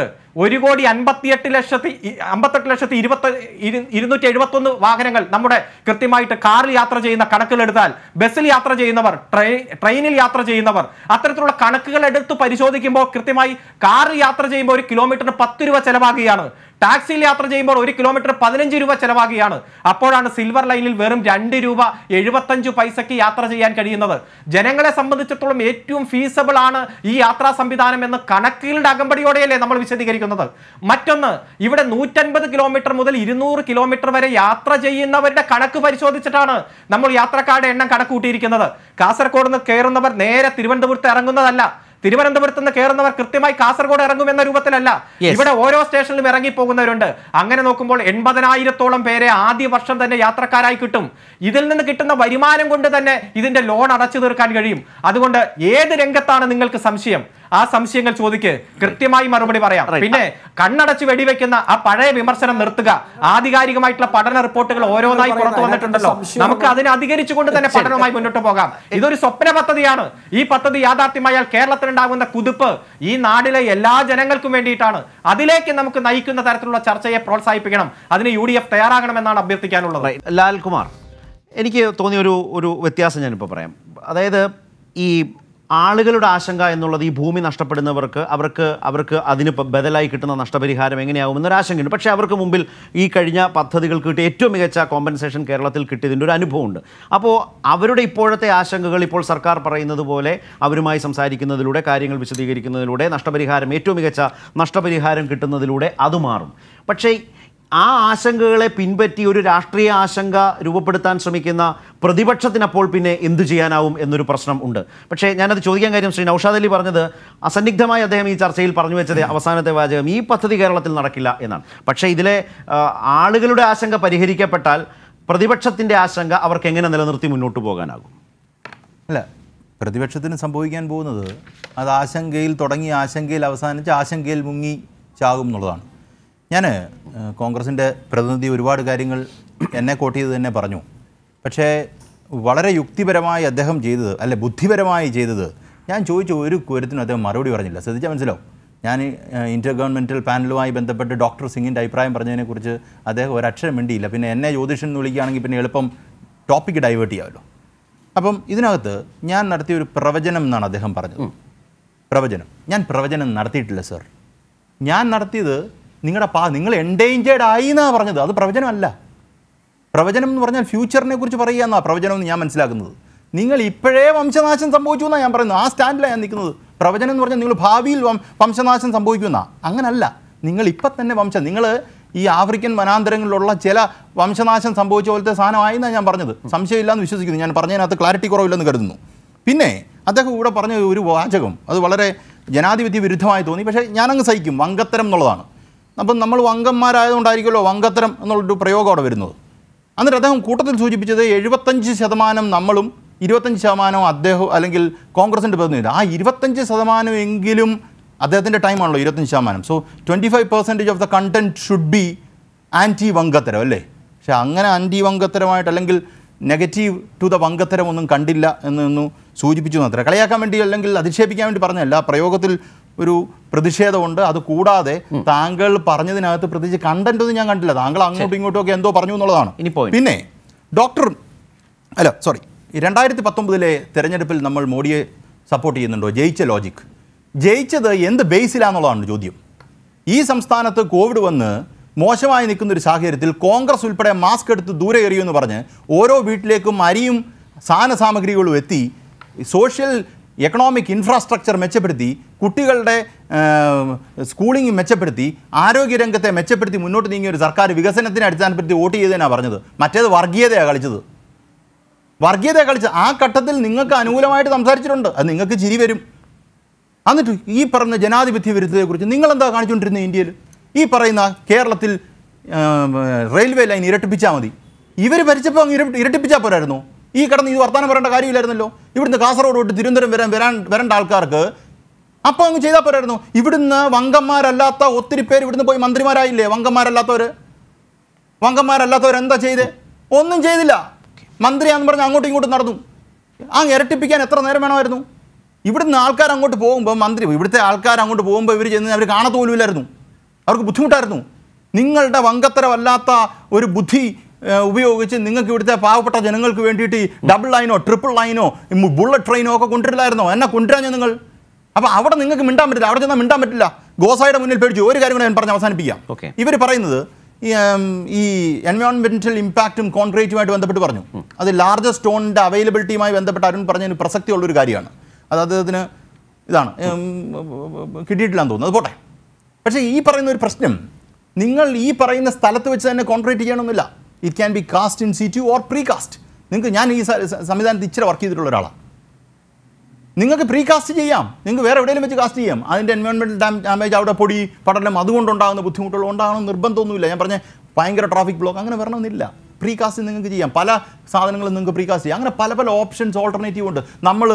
1,58,271 വാഹനങ്ങൾ നമ്മുടെ കൃത്യമായിട്ട് കാറിൽ യാത്ര ചെയ്യുന്ന കണക്കുകളെടുത്താൽ, ബസ്സിൽ യാത്ര ചെയ്യുന്നവർ, ട്രെയിനിൽ യാത്ര ചെയ്യുന്നവർ, അത്തരത്തിലുള്ള കണക്കുകൾ എടുത്ത് പരിശോധിക്കുമ്പോൾ കൃത്യമായി കാറിൽ യാത്ര ചെയ്യുമ്പോൾ 1 കിലോമീറ്ററിന് 10 രൂപ ചെലവാകുകയാണ്. ടാക്സിയിൽ യാത്ര ചെയ്യുമ്പോൾ 1 കിലോമീറ്റർ 15 രൂപ ചെലവാകുകയാണ്. അപ്പോഴാണ് സിൽവർ ലൈനിൽ വെറും 2 രൂപ 75 പൈസയ്ക്ക് യാത്ര ചെയ്യാൻ കഴിയുന്നത്. ജനങ്ങളെ സംബന്ധിച്ചിടത്തോളം ഏറ്റവും ഫീസബിൾ ആണ് ഈ യാത്രാ സംവിധാനം എന്ന് കണക്കുകളുടെ അകമ്പടിയോടെയല്ലേ നമ്മൾ വിശദീകരിക്കുന്നത്. മറ്റൊന്ന്, ഇവിടെ 150 കിലോമീറ്റർ മുതൽ 200 കിലോമീറ്റർ വരെ യാത്ര ചെയ്യുന്നവരുടെ കണക്ക് പരിശോധിച്ചിട്ടാണ് നമ്മൾ യാത്രക്കാരുടെ എണ്ണം കണക്ക് കൂട്ടിയിരിക്കുന്നത്. കാസർഗോഡ് നിന്ന് കയറുന്നവർ നേരെ തിരുവനന്തപുരത്ത് ഇറങ്ങുന്നതല്ല, തിരുവനന്തപുരത്ത് നിന്ന് കയറുന്നവർ കൃത്യമായി കാസർഗോഡ് ഇറങ്ങുമെന്ന രൂപത്തിലല്ല. ഇവിടെ ഓരോ സ്റ്റേഷനിലും ഇറങ്ങി പോകുന്നവരുണ്ട്. അങ്ങനെ നോക്കുമ്പോൾ 80,000-ഓളം പേരെ ആദ്യ വർഷം തന്നെ യാത്രക്കാരായി കിട്ടും. ഇതിൽ നിന്ന് കിട്ടുന്ന വരുമാനം കൊണ്ട് തന്നെ ഇതിന്റെ ലോൺ അടച്ചു തീർക്കാൻ കഴിയും. അതുകൊണ്ട് ഏത് രംഗത്താണ് നിങ്ങൾക്ക് സംശയം? ആ സംശയങ്ങൾ ചോദിക്ക്, കൃത്യമായി മറുപടി പറയാം. പിന്നെ കണ്ണടച്ച് വെടിവെക്കുന്ന ആ പഴയ വിമർശനം നിർത്തുക. ആധികാരികമായിട്ടുള്ള പഠന റിപ്പോർട്ടുകൾ ഓരോന്നായി പുറത്തു വന്നിട്ടുണ്ടല്ലോ, നമുക്ക് അതിനെ അധികരിച്ചുകൊണ്ട് തന്നെ പഠനവുമായി മുന്നോട്ട് പോകാം. ഇതൊരു സ്വപ്ന പദ്ധതിയാണ്. ഈ പദ്ധതി യാഥാർത്ഥ്യമായാൽ കേരളത്തിലുണ്ടാകുന്ന കുതിപ്പ് ഈ നാടിലെ എല്ലാ ജനങ്ങൾക്കും വേണ്ടിയിട്ടാണ്. അതിലേക്ക് നമുക്ക് നയിക്കുന്ന തരത്തിലുള്ള ചർച്ചയെ പ്രോത്സാഹിപ്പിക്കണം. അതിന് UDF തയ്യാറാകണമെന്നാണ് അഭ്യർത്ഥിക്കാനുള്ളത്. ലാൽകുമാർ, എനിക്ക് തോന്നിയ ഒരു വ്യത്യാസം ഞാനിപ്പോൾ പറയാം. അതായത് ഈ ആളുകളുടെ ആശങ്ക എന്നുള്ളത് ഈ ഭൂമി നഷ്ടപ്പെടുന്നവർക്ക് അവർക്ക് അതിന് ബദലായി കിട്ടുന്ന നഷ്ടപരിഹാരം എങ്ങനെയാകുമെന്നൊരു ആശങ്കയുണ്ട്. പക്ഷേ അവർക്ക് മുമ്പിൽ ഈ കഴിഞ്ഞ പദ്ധതികൾക്ക് കിട്ടിയ ഏറ്റവും മികച്ച കോമ്പൻസേഷൻ കേരളത്തിൽ കിട്ടിയതിൻ്റെ ഒരു അനുഭവമുണ്ട്. അപ്പോൾ അവരുടെ ഇപ്പോഴത്തെ ആശങ്കകൾ ഇപ്പോൾ സർക്കാർ പറയുന്നത് പോലെ അവരുമായി സംസാരിക്കുന്നതിലൂടെ, കാര്യങ്ങൾ വിശദീകരിക്കുന്നതിലൂടെ, ഏറ്റവും മികച്ച നഷ്ടപരിഹാരം കിട്ടുന്നതിലൂടെ അത് മാറും. പക്ഷേ ആ ആശങ്കകളെ പിൻപറ്റി ഒരു രാഷ്ട്രീയ ആശങ്ക രൂപപ്പെടുത്താൻ ശ്രമിക്കുന്ന പ്രതിപക്ഷത്തിനപ്പോൾ പിന്നെ എന്തു ചെയ്യാനാവും എന്നൊരു പ്രശ്നം ഉണ്ട്. പക്ഷേ ഞാനത് ചോദിക്കാൻ കാര്യം ശ്രീ നൗഷാദ് അലി പറഞ്ഞത് അസന്നിഗ്ധമായി അദ്ദേഹം ഈ ചർച്ചയിൽ പറഞ്ഞു വെച്ചത് അവസാനത്തെ വാചകം ഈ പദ്ധതി കേരളത്തിൽ നടക്കില്ല എന്നാണ്. പക്ഷേ ഇതിലെ ആളുകളുടെ ആശങ്ക പരിഹരിക്കപ്പെട്ടാൽ പ്രതിപക്ഷത്തിൻ്റെ ആശങ്ക അവർക്ക് എങ്ങനെ നിലനിർത്തി മുന്നോട്ട് പോകാനാകും? അല്ല, പ്രതിപക്ഷത്തിന് സംഭവിക്കാൻ പോകുന്നത് അത് ആശങ്കയിൽ തുടങ്ങി ആശങ്കയിൽ അവസാനിച്ച് ആശങ്കയിൽ മുങ്ങി ചാകും എന്നുള്ളതാണ്. ഞാൻ കോൺഗ്രസിൻ്റെ പ്രതിനിധി ഒരുപാട് കാര്യങ്ങൾ എന്നെ കോട്ട് ചെയ്ത് തന്നെ പറഞ്ഞു. പക്ഷേ വളരെ യുക്തിപരമായി അദ്ദേഹം ചെയ്തത്, അല്ലെ ബുദ്ധിപരമായി ചെയ്തത്, ഞാൻ ചോദിച്ച ഒരു കാര്യത്തിനും അദ്ദേഹം മറുപടി പറഞ്ഞില്ല. ശ്രദ്ധിച്ചാൽ മനസ്സിലാവും. ഞാൻ ഇൻ്റർ ഗവൺമെൻറ്റൽ പാനലുമായി ബന്ധപ്പെട്ട് ഡോക്ടർ സിംഗിൻ്റെ അഭിപ്രായം പറഞ്ഞതിനെക്കുറിച്ച് അദ്ദേഹം ഒരക്ഷരം മിണ്ടിയില്ല. പിന്നെ എന്നെ ജ്യോതിഷൻ എന്ന് വിളിക്കുകയാണെങ്കിൽ പിന്നെ എളുപ്പം ടോപ്പിക്ക് ഡൈവേർട്ട് ചെയ്യാമല്ലോ. അപ്പം ഇതിനകത്ത് ഞാൻ നടത്തിയൊരു പ്രവചനം എന്നാണ് അദ്ദേഹം പറഞ്ഞത്. പ്രവചനം ഞാൻ പ്രവചനം നടത്തിയിട്ടില്ല സർ. ഞാൻ നടത്തിയത് നിങ്ങൾ എൻഡേഞ്ചേർഡ് ആയി എന്നാണ് പറഞ്ഞത്. അത് പ്രവചനമല്ല. പ്രവചനം എന്ന് പറഞ്ഞാൽ ഫ്യൂച്ചറിനെ കുറിച്ച് പറയുക എന്നാണ് പ്രവചനം എന്ന് ഞാൻ മനസ്സിലാക്കുന്നത്. നിങ്ങൾ ഇപ്പോഴേ വംശനാശം സംഭവിച്ചു എന്നാണ് ഞാൻ പറയുന്നത്. ആ സ്റ്റാൻഡിലാണ് ഞാൻ നിൽക്കുന്നത്. പ്രവചനം എന്ന് പറഞ്ഞാൽ നിങ്ങൾ ഭാവിയിൽ വംശനാശം സംഭവിക്കുമെന്നാണ്. അങ്ങനല്ല. നിങ്ങൾ ഇപ്പം തന്നെ നിങ്ങൾ ഈ ആഫ്രിക്കൻ വനാന്തരങ്ങളിലുള്ള ചില വംശനാശം സംഭവിച്ച പോലത്തെ സാധനമായി എന്നാണ് ഞാൻ പറഞ്ഞത്. സംശയമില്ലാന്ന് വിശ്വസിക്കുന്നു. ഞാൻ പറഞ്ഞതിനകത്ത് ക്ലാരിറ്റി കുറവില്ലെന്ന് കരുതുന്നു. പിന്നെ അദ്ദേഹം ഇവിടെ പറഞ്ഞ ഒരു വാചകം അത് വളരെ ജനാധിപത്യ വിരുദ്ധമായി തോന്നി. പക്ഷേ ഞാനങ്ങ് സഹിക്കും. വങ്കത്തരം എന്നുള്ളതാണ്. അപ്പം നമ്മൾ വങ്കന്മാരായതുകൊണ്ടായിരിക്കുമല്ലോ വങ്കത്തരം എന്നുള്ളൊരു പ്രയോഗം അവിടെ വരുന്നത്. എന്നിട്ട് അദ്ദേഹം കൂട്ടത്തിൽ സൂചിപ്പിച്ചത് 75% നമ്മളും 25% അദ്ദേഹം അല്ലെങ്കിൽ കോൺഗ്രസിൻ്റെ പ്രതിനിധി. ആ 25% അദ്ദേഹത്തിൻ്റെ ടൈമാണല്ലോ 25%. So 25% of the content should be anti വങ്കത്തരം അല്ലേ? പക്ഷേ അങ്ങനെ ആൻറ്റി വങ്കത്തരമായിട്ട് അല്ലെങ്കിൽ നെഗറ്റീവ് ടു ദ വങ്കത്തരം ഒന്നും കണ്ടില്ല എന്നൊന്നും സൂചിപ്പിച്ചു അത്ര. കളിയാക്കാൻ വേണ്ടി അല്ലെങ്കിൽ അധിക്ഷേപിക്കാൻ വേണ്ടി പറഞ്ഞല്ല. പ്രയോഗത്തിൽ ഒരു പ്രതിഷേധമുണ്ട്. അത് കൂടാതെ താങ്കൾ പറഞ്ഞതിനകത്ത് പ്രത്യേകിച്ച് കണ്ടന്റ് ഒന്നും ഞാൻ കണ്ടില്ല. താങ്കൾ അങ്ങോട്ടും ഇങ്ങോട്ടും ഒക്കെ എന്തോ പറഞ്ഞു എന്നുള്ളതാണ്. പിന്നെ 2019 തെരഞ്ഞെടുപ്പിൽ നമ്മൾ മോഡിയെ സപ്പോർട്ട് ചെയ്യുന്നുണ്ടോ? ജയിച്ച ലോജിക് ജയിച്ചത് എന്ത് ബേസിലാണെന്നുള്ളതാണ് ചോദ്യം. ഈ സംസ്ഥാനത്ത് കോവിഡ് വന്ന് മോശമായി നിൽക്കുന്നൊരു സാഹചര്യത്തിൽ കോൺഗ്രസ് ഉൾപ്പെടെ മാസ്ക് എടുത്ത് ദൂരെ എറിയുമെന്ന് പറഞ്ഞ് ഓരോ വീട്ടിലേക്കും അരിയും സാധന സാമഗ്രികളും എത്തി സോഷ്യൽ എക്കണോമിക് ഇൻഫ്രാസ്ട്രക്ചർ മെച്ചപ്പെടുത്തി കുട്ടികളുടെ സ്കൂളിംഗ് മെച്ചപ്പെടുത്തി ആരോഗ്യരംഗത്തെ മെച്ചപ്പെടുത്തി മുന്നോട്ട് നീങ്ങിയ ഒരു സർക്കാർ വികസനത്തിനെ അടിസ്ഥാനപ്പെടുത്തി വോട്ട് ചെയ്തതിനാണ് പറഞ്ഞത്. മറ്റേത് വർഗീയതയാണ് കളിച്ചത്. ആ ഘട്ടത്തിൽ നിങ്ങൾക്ക് അനുകൂലമായിട്ട് സംസാരിച്ചിട്ടുണ്ട്. അത് നിങ്ങൾക്ക് ചിരി വരും. എന്നിട്ട് ഈ പറഞ്ഞ ജനാധിപത്യ വിരുദ്ധതയെക്കുറിച്ച് നിങ്ങളെന്താ കാണിച്ചുകൊണ്ടിരുന്നത്? ഇന്ത്യയിൽ ഈ പറയുന്ന കേരളത്തിൽ റെയിൽവേ ലൈൻ ഇരട്ടിപ്പിച്ചാൽ മതി. ഇവർ ഭരിച്ചപ്പോൾ അങ്ങ് ഇരട്ടിപ്പിച്ചാൽ പോരായിരുന്നു? ഈ കിടന്ന് ഇത് വർത്തമാനം പറയേണ്ട കാര്യമില്ലായിരുന്നല്ലോ. ഇവിടുന്ന് കാസർഗോഡ് തൊട്ട് തിരുവനന്തപുരം വരേണ്ട ആൾക്കാർക്ക് അപ്പോൾ അങ്ങ് ചെയ്താൽ പോരായിരുന്നു? ഇവിടുന്ന് വങ്കന്മാരല്ലാത്ത ഒത്തിരി പേര് ഇവിടുന്ന് പോയി മന്ത്രിമാരായില്ലേ? വങ്കന്മാരല്ലാത്തവർ എന്താ ചെയ്തേ? ഒന്നും ചെയ്തില്ല. മന്ത്രിയാണെന്ന് പറഞ്ഞ് അങ്ങോട്ടും ഇങ്ങോട്ടും നടന്നു. അങ്ങ് ഇരട്ടിപ്പിക്കാൻ എത്ര നേരം വേണമായിരുന്നു? ഇവിടുന്ന് ആൾക്കാർ അങ്ങോട്ട് പോകുമ്പോൾ ഇവിടുത്തെ ആൾക്കാർ അങ്ങോട്ട് പോകുമ്പോൾ ഇവർ ചെന്ന് അവർ കാണാത്ത പോലുമില്ലായിരുന്നു. അവർക്ക് ബുദ്ധിമുട്ടായിരുന്നു. നിങ്ങളുടെ വങ്കത്തരമല്ലാത്ത ഒരു ബുദ്ധി ഉപയോഗിച്ച് നിങ്ങൾക്ക് ഇവിടുത്തെ പാവപ്പെട്ട ജനങ്ങൾക്ക് വേണ്ടിയിട്ട് ഡബിൾ ലൈനോ ട്രിപ്പിൾ ലൈനോ ബുള്ളറ്റ് ട്രെയിനോ ഒക്കെ കൊണ്ടുവരില്ലായിരുന്നോ? എന്നെ കൊണ്ടുവരാഞ്ഞോ നിങ്ങൾ? അപ്പോൾ അവിടെ നിങ്ങൾക്ക് മിണ്ടാൻ പറ്റില്ല. അവിടെ ചെന്നാൽ മിണ്ടാൻ പറ്റില്ല. ഗോസായുടെ മുന്നിൽ പേടിച്ചു. ഒരു കാര്യം കൂടെ ഞാൻ പറഞ്ഞ് അവസാനിപ്പിക്കാം. ഇവർ പറയുന്നത് ഈ എൻവയോൺമെൻറ്റൽ ഇമ്പാക്റ്റും കോൺക്രീറ്റുമായിട്ട് ബന്ധപ്പെട്ട് പറഞ്ഞു. അത് ലാർജസ്റ്റ് സ്റ്റോണിൻ്റെ അവൈലബിലിറ്റിയുമായി ബന്ധപ്പെട്ട് അരുൺ പറഞ്ഞതിന് പ്രസക്തിയുള്ളൊരു കാര്യമാണ്. അത് അദ്ദേഹത്തിന് ഇതാണ് കിട്ടിയിട്ടില്ലാന്ന് തോന്നുന്നത്. അത് പോട്ടെ. പക്ഷേ ഈ പറയുന്ന ഒരു പ്രശ്നം നിങ്ങൾ ഈ പറയുന്ന സ്ഥലത്ത് വെച്ച് തന്നെ കോൺക്രീറ്റ് ചെയ്യണമെന്നില്ല. It can be cast in situ or precast. ഞാൻ ഈ സംവിധാനത്തിൽ ഇച്ചിരി വർക്ക് ചെയ്തിട്ടുള്ള ഒരാളാണ്. നിങ്ങൾക്ക് പ്രീ കാസ്റ്റ് ചെയ്യാം. നിങ്ങൾക്ക് വേറെ എവിടെയെങ്കിലും വെച്ച് കാസ്റ്റ് ചെയ്യാം. അതിൻ്റെ എൻവയോൺമെൻറ്റൽ ഡാമേജ് അവിടെ പൊടി പടലം അതുകൊണ്ടുണ്ടാകുന്ന ബുദ്ധിമുട്ടുകൾ ഉണ്ടാകണം നിർബന്ധമൊന്നുമില്ല. ഞാൻ പറഞ്ഞ ഭയങ്കര ട്രാഫിക് ബ്ലോക്ക് അങ്ങനെ വരണമെന്നില്ല. പ്രീ കാസ്റ്റ് നിങ്ങൾക്ക് ചെയ്യാം. പല സാധനങ്ങളും നിങ്ങൾക്ക് പ്രീ കാസ്റ്റ് ചെയ്യാം. അങ്ങനെ പല ഓപ്ഷൻസ് ഓൾട്ടർനേറ്റീവ് ഉണ്ട്. നമ്മൾ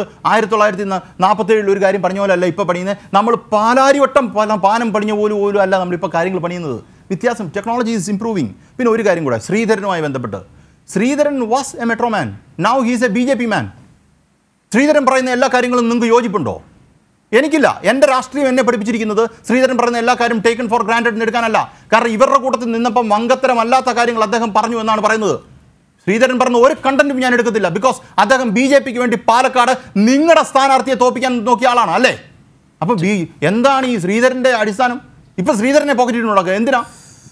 1947 ഒരു കാര്യം പറഞ്ഞ പോലെ അല്ല ഇപ്പോൾ പണിയുന്നത്. നമ്മൾ പാലാരിവട്ടം പാനം പണിഞ്ഞ പോലും അല്ല നമ്മളിപ്പോൾ കാര്യങ്ങൾ പണിയുന്നത്. വ്യത്യാസം. Technology is improving. പിന്നെ ഒരു കാര്യം കൂടെ ശ്രീധരനുമായി ബന്ധപ്പെട്ട്. Sreedharan was a metro man. Now he's a BJP man. Sreedharan പറയുന്ന എല്ലാ കാര്യങ്ങളും നിങ്ങൾക്ക് യോജിപ്പുണ്ടോ? എനിക്കില്ല. എൻ്റെ രാഷ്ട്രീയം എന്നെ പഠിപ്പിച്ചിരിക്കുന്നത് ശ്രീധരൻ പറയുന്ന എല്ലാ കാര്യം ടേക്കൺ ഫോർ ഗ്രാൻഡഡ് എടുക്കാനല്ല. കാരണം ഇവരുടെ കൂട്ടത്തിൽ നിന്നപ്പം വങ്കത്തരമല്ലാത്ത കാര്യങ്ങൾ അദ്ദേഹം പറഞ്ഞു എന്നാണ് പറയുന്നത്. ശ്രീധരൻ പറഞ്ഞ ഒരു കണ്ടന്റും ഞാൻ എടുക്കത്തില്ല. ബിക്കോസ് അദ്ദേഹം BJPക്ക് വേണ്ടി പാലക്കാട് നിങ്ങളുടെ സ്ഥാനാർത്ഥിയെ തോപ്പിക്കാൻ നോക്കിയ ആളാണ് അല്ലേ? അപ്പം എന്താണ് ഈ ശ്രീധരൻ്റെ അടിസ്ഥാനം? ഇപ്പം ശ്രീധരനെ പോക്കറ്റിട്ടുണ്ടാക്കുക എന്തിനാ?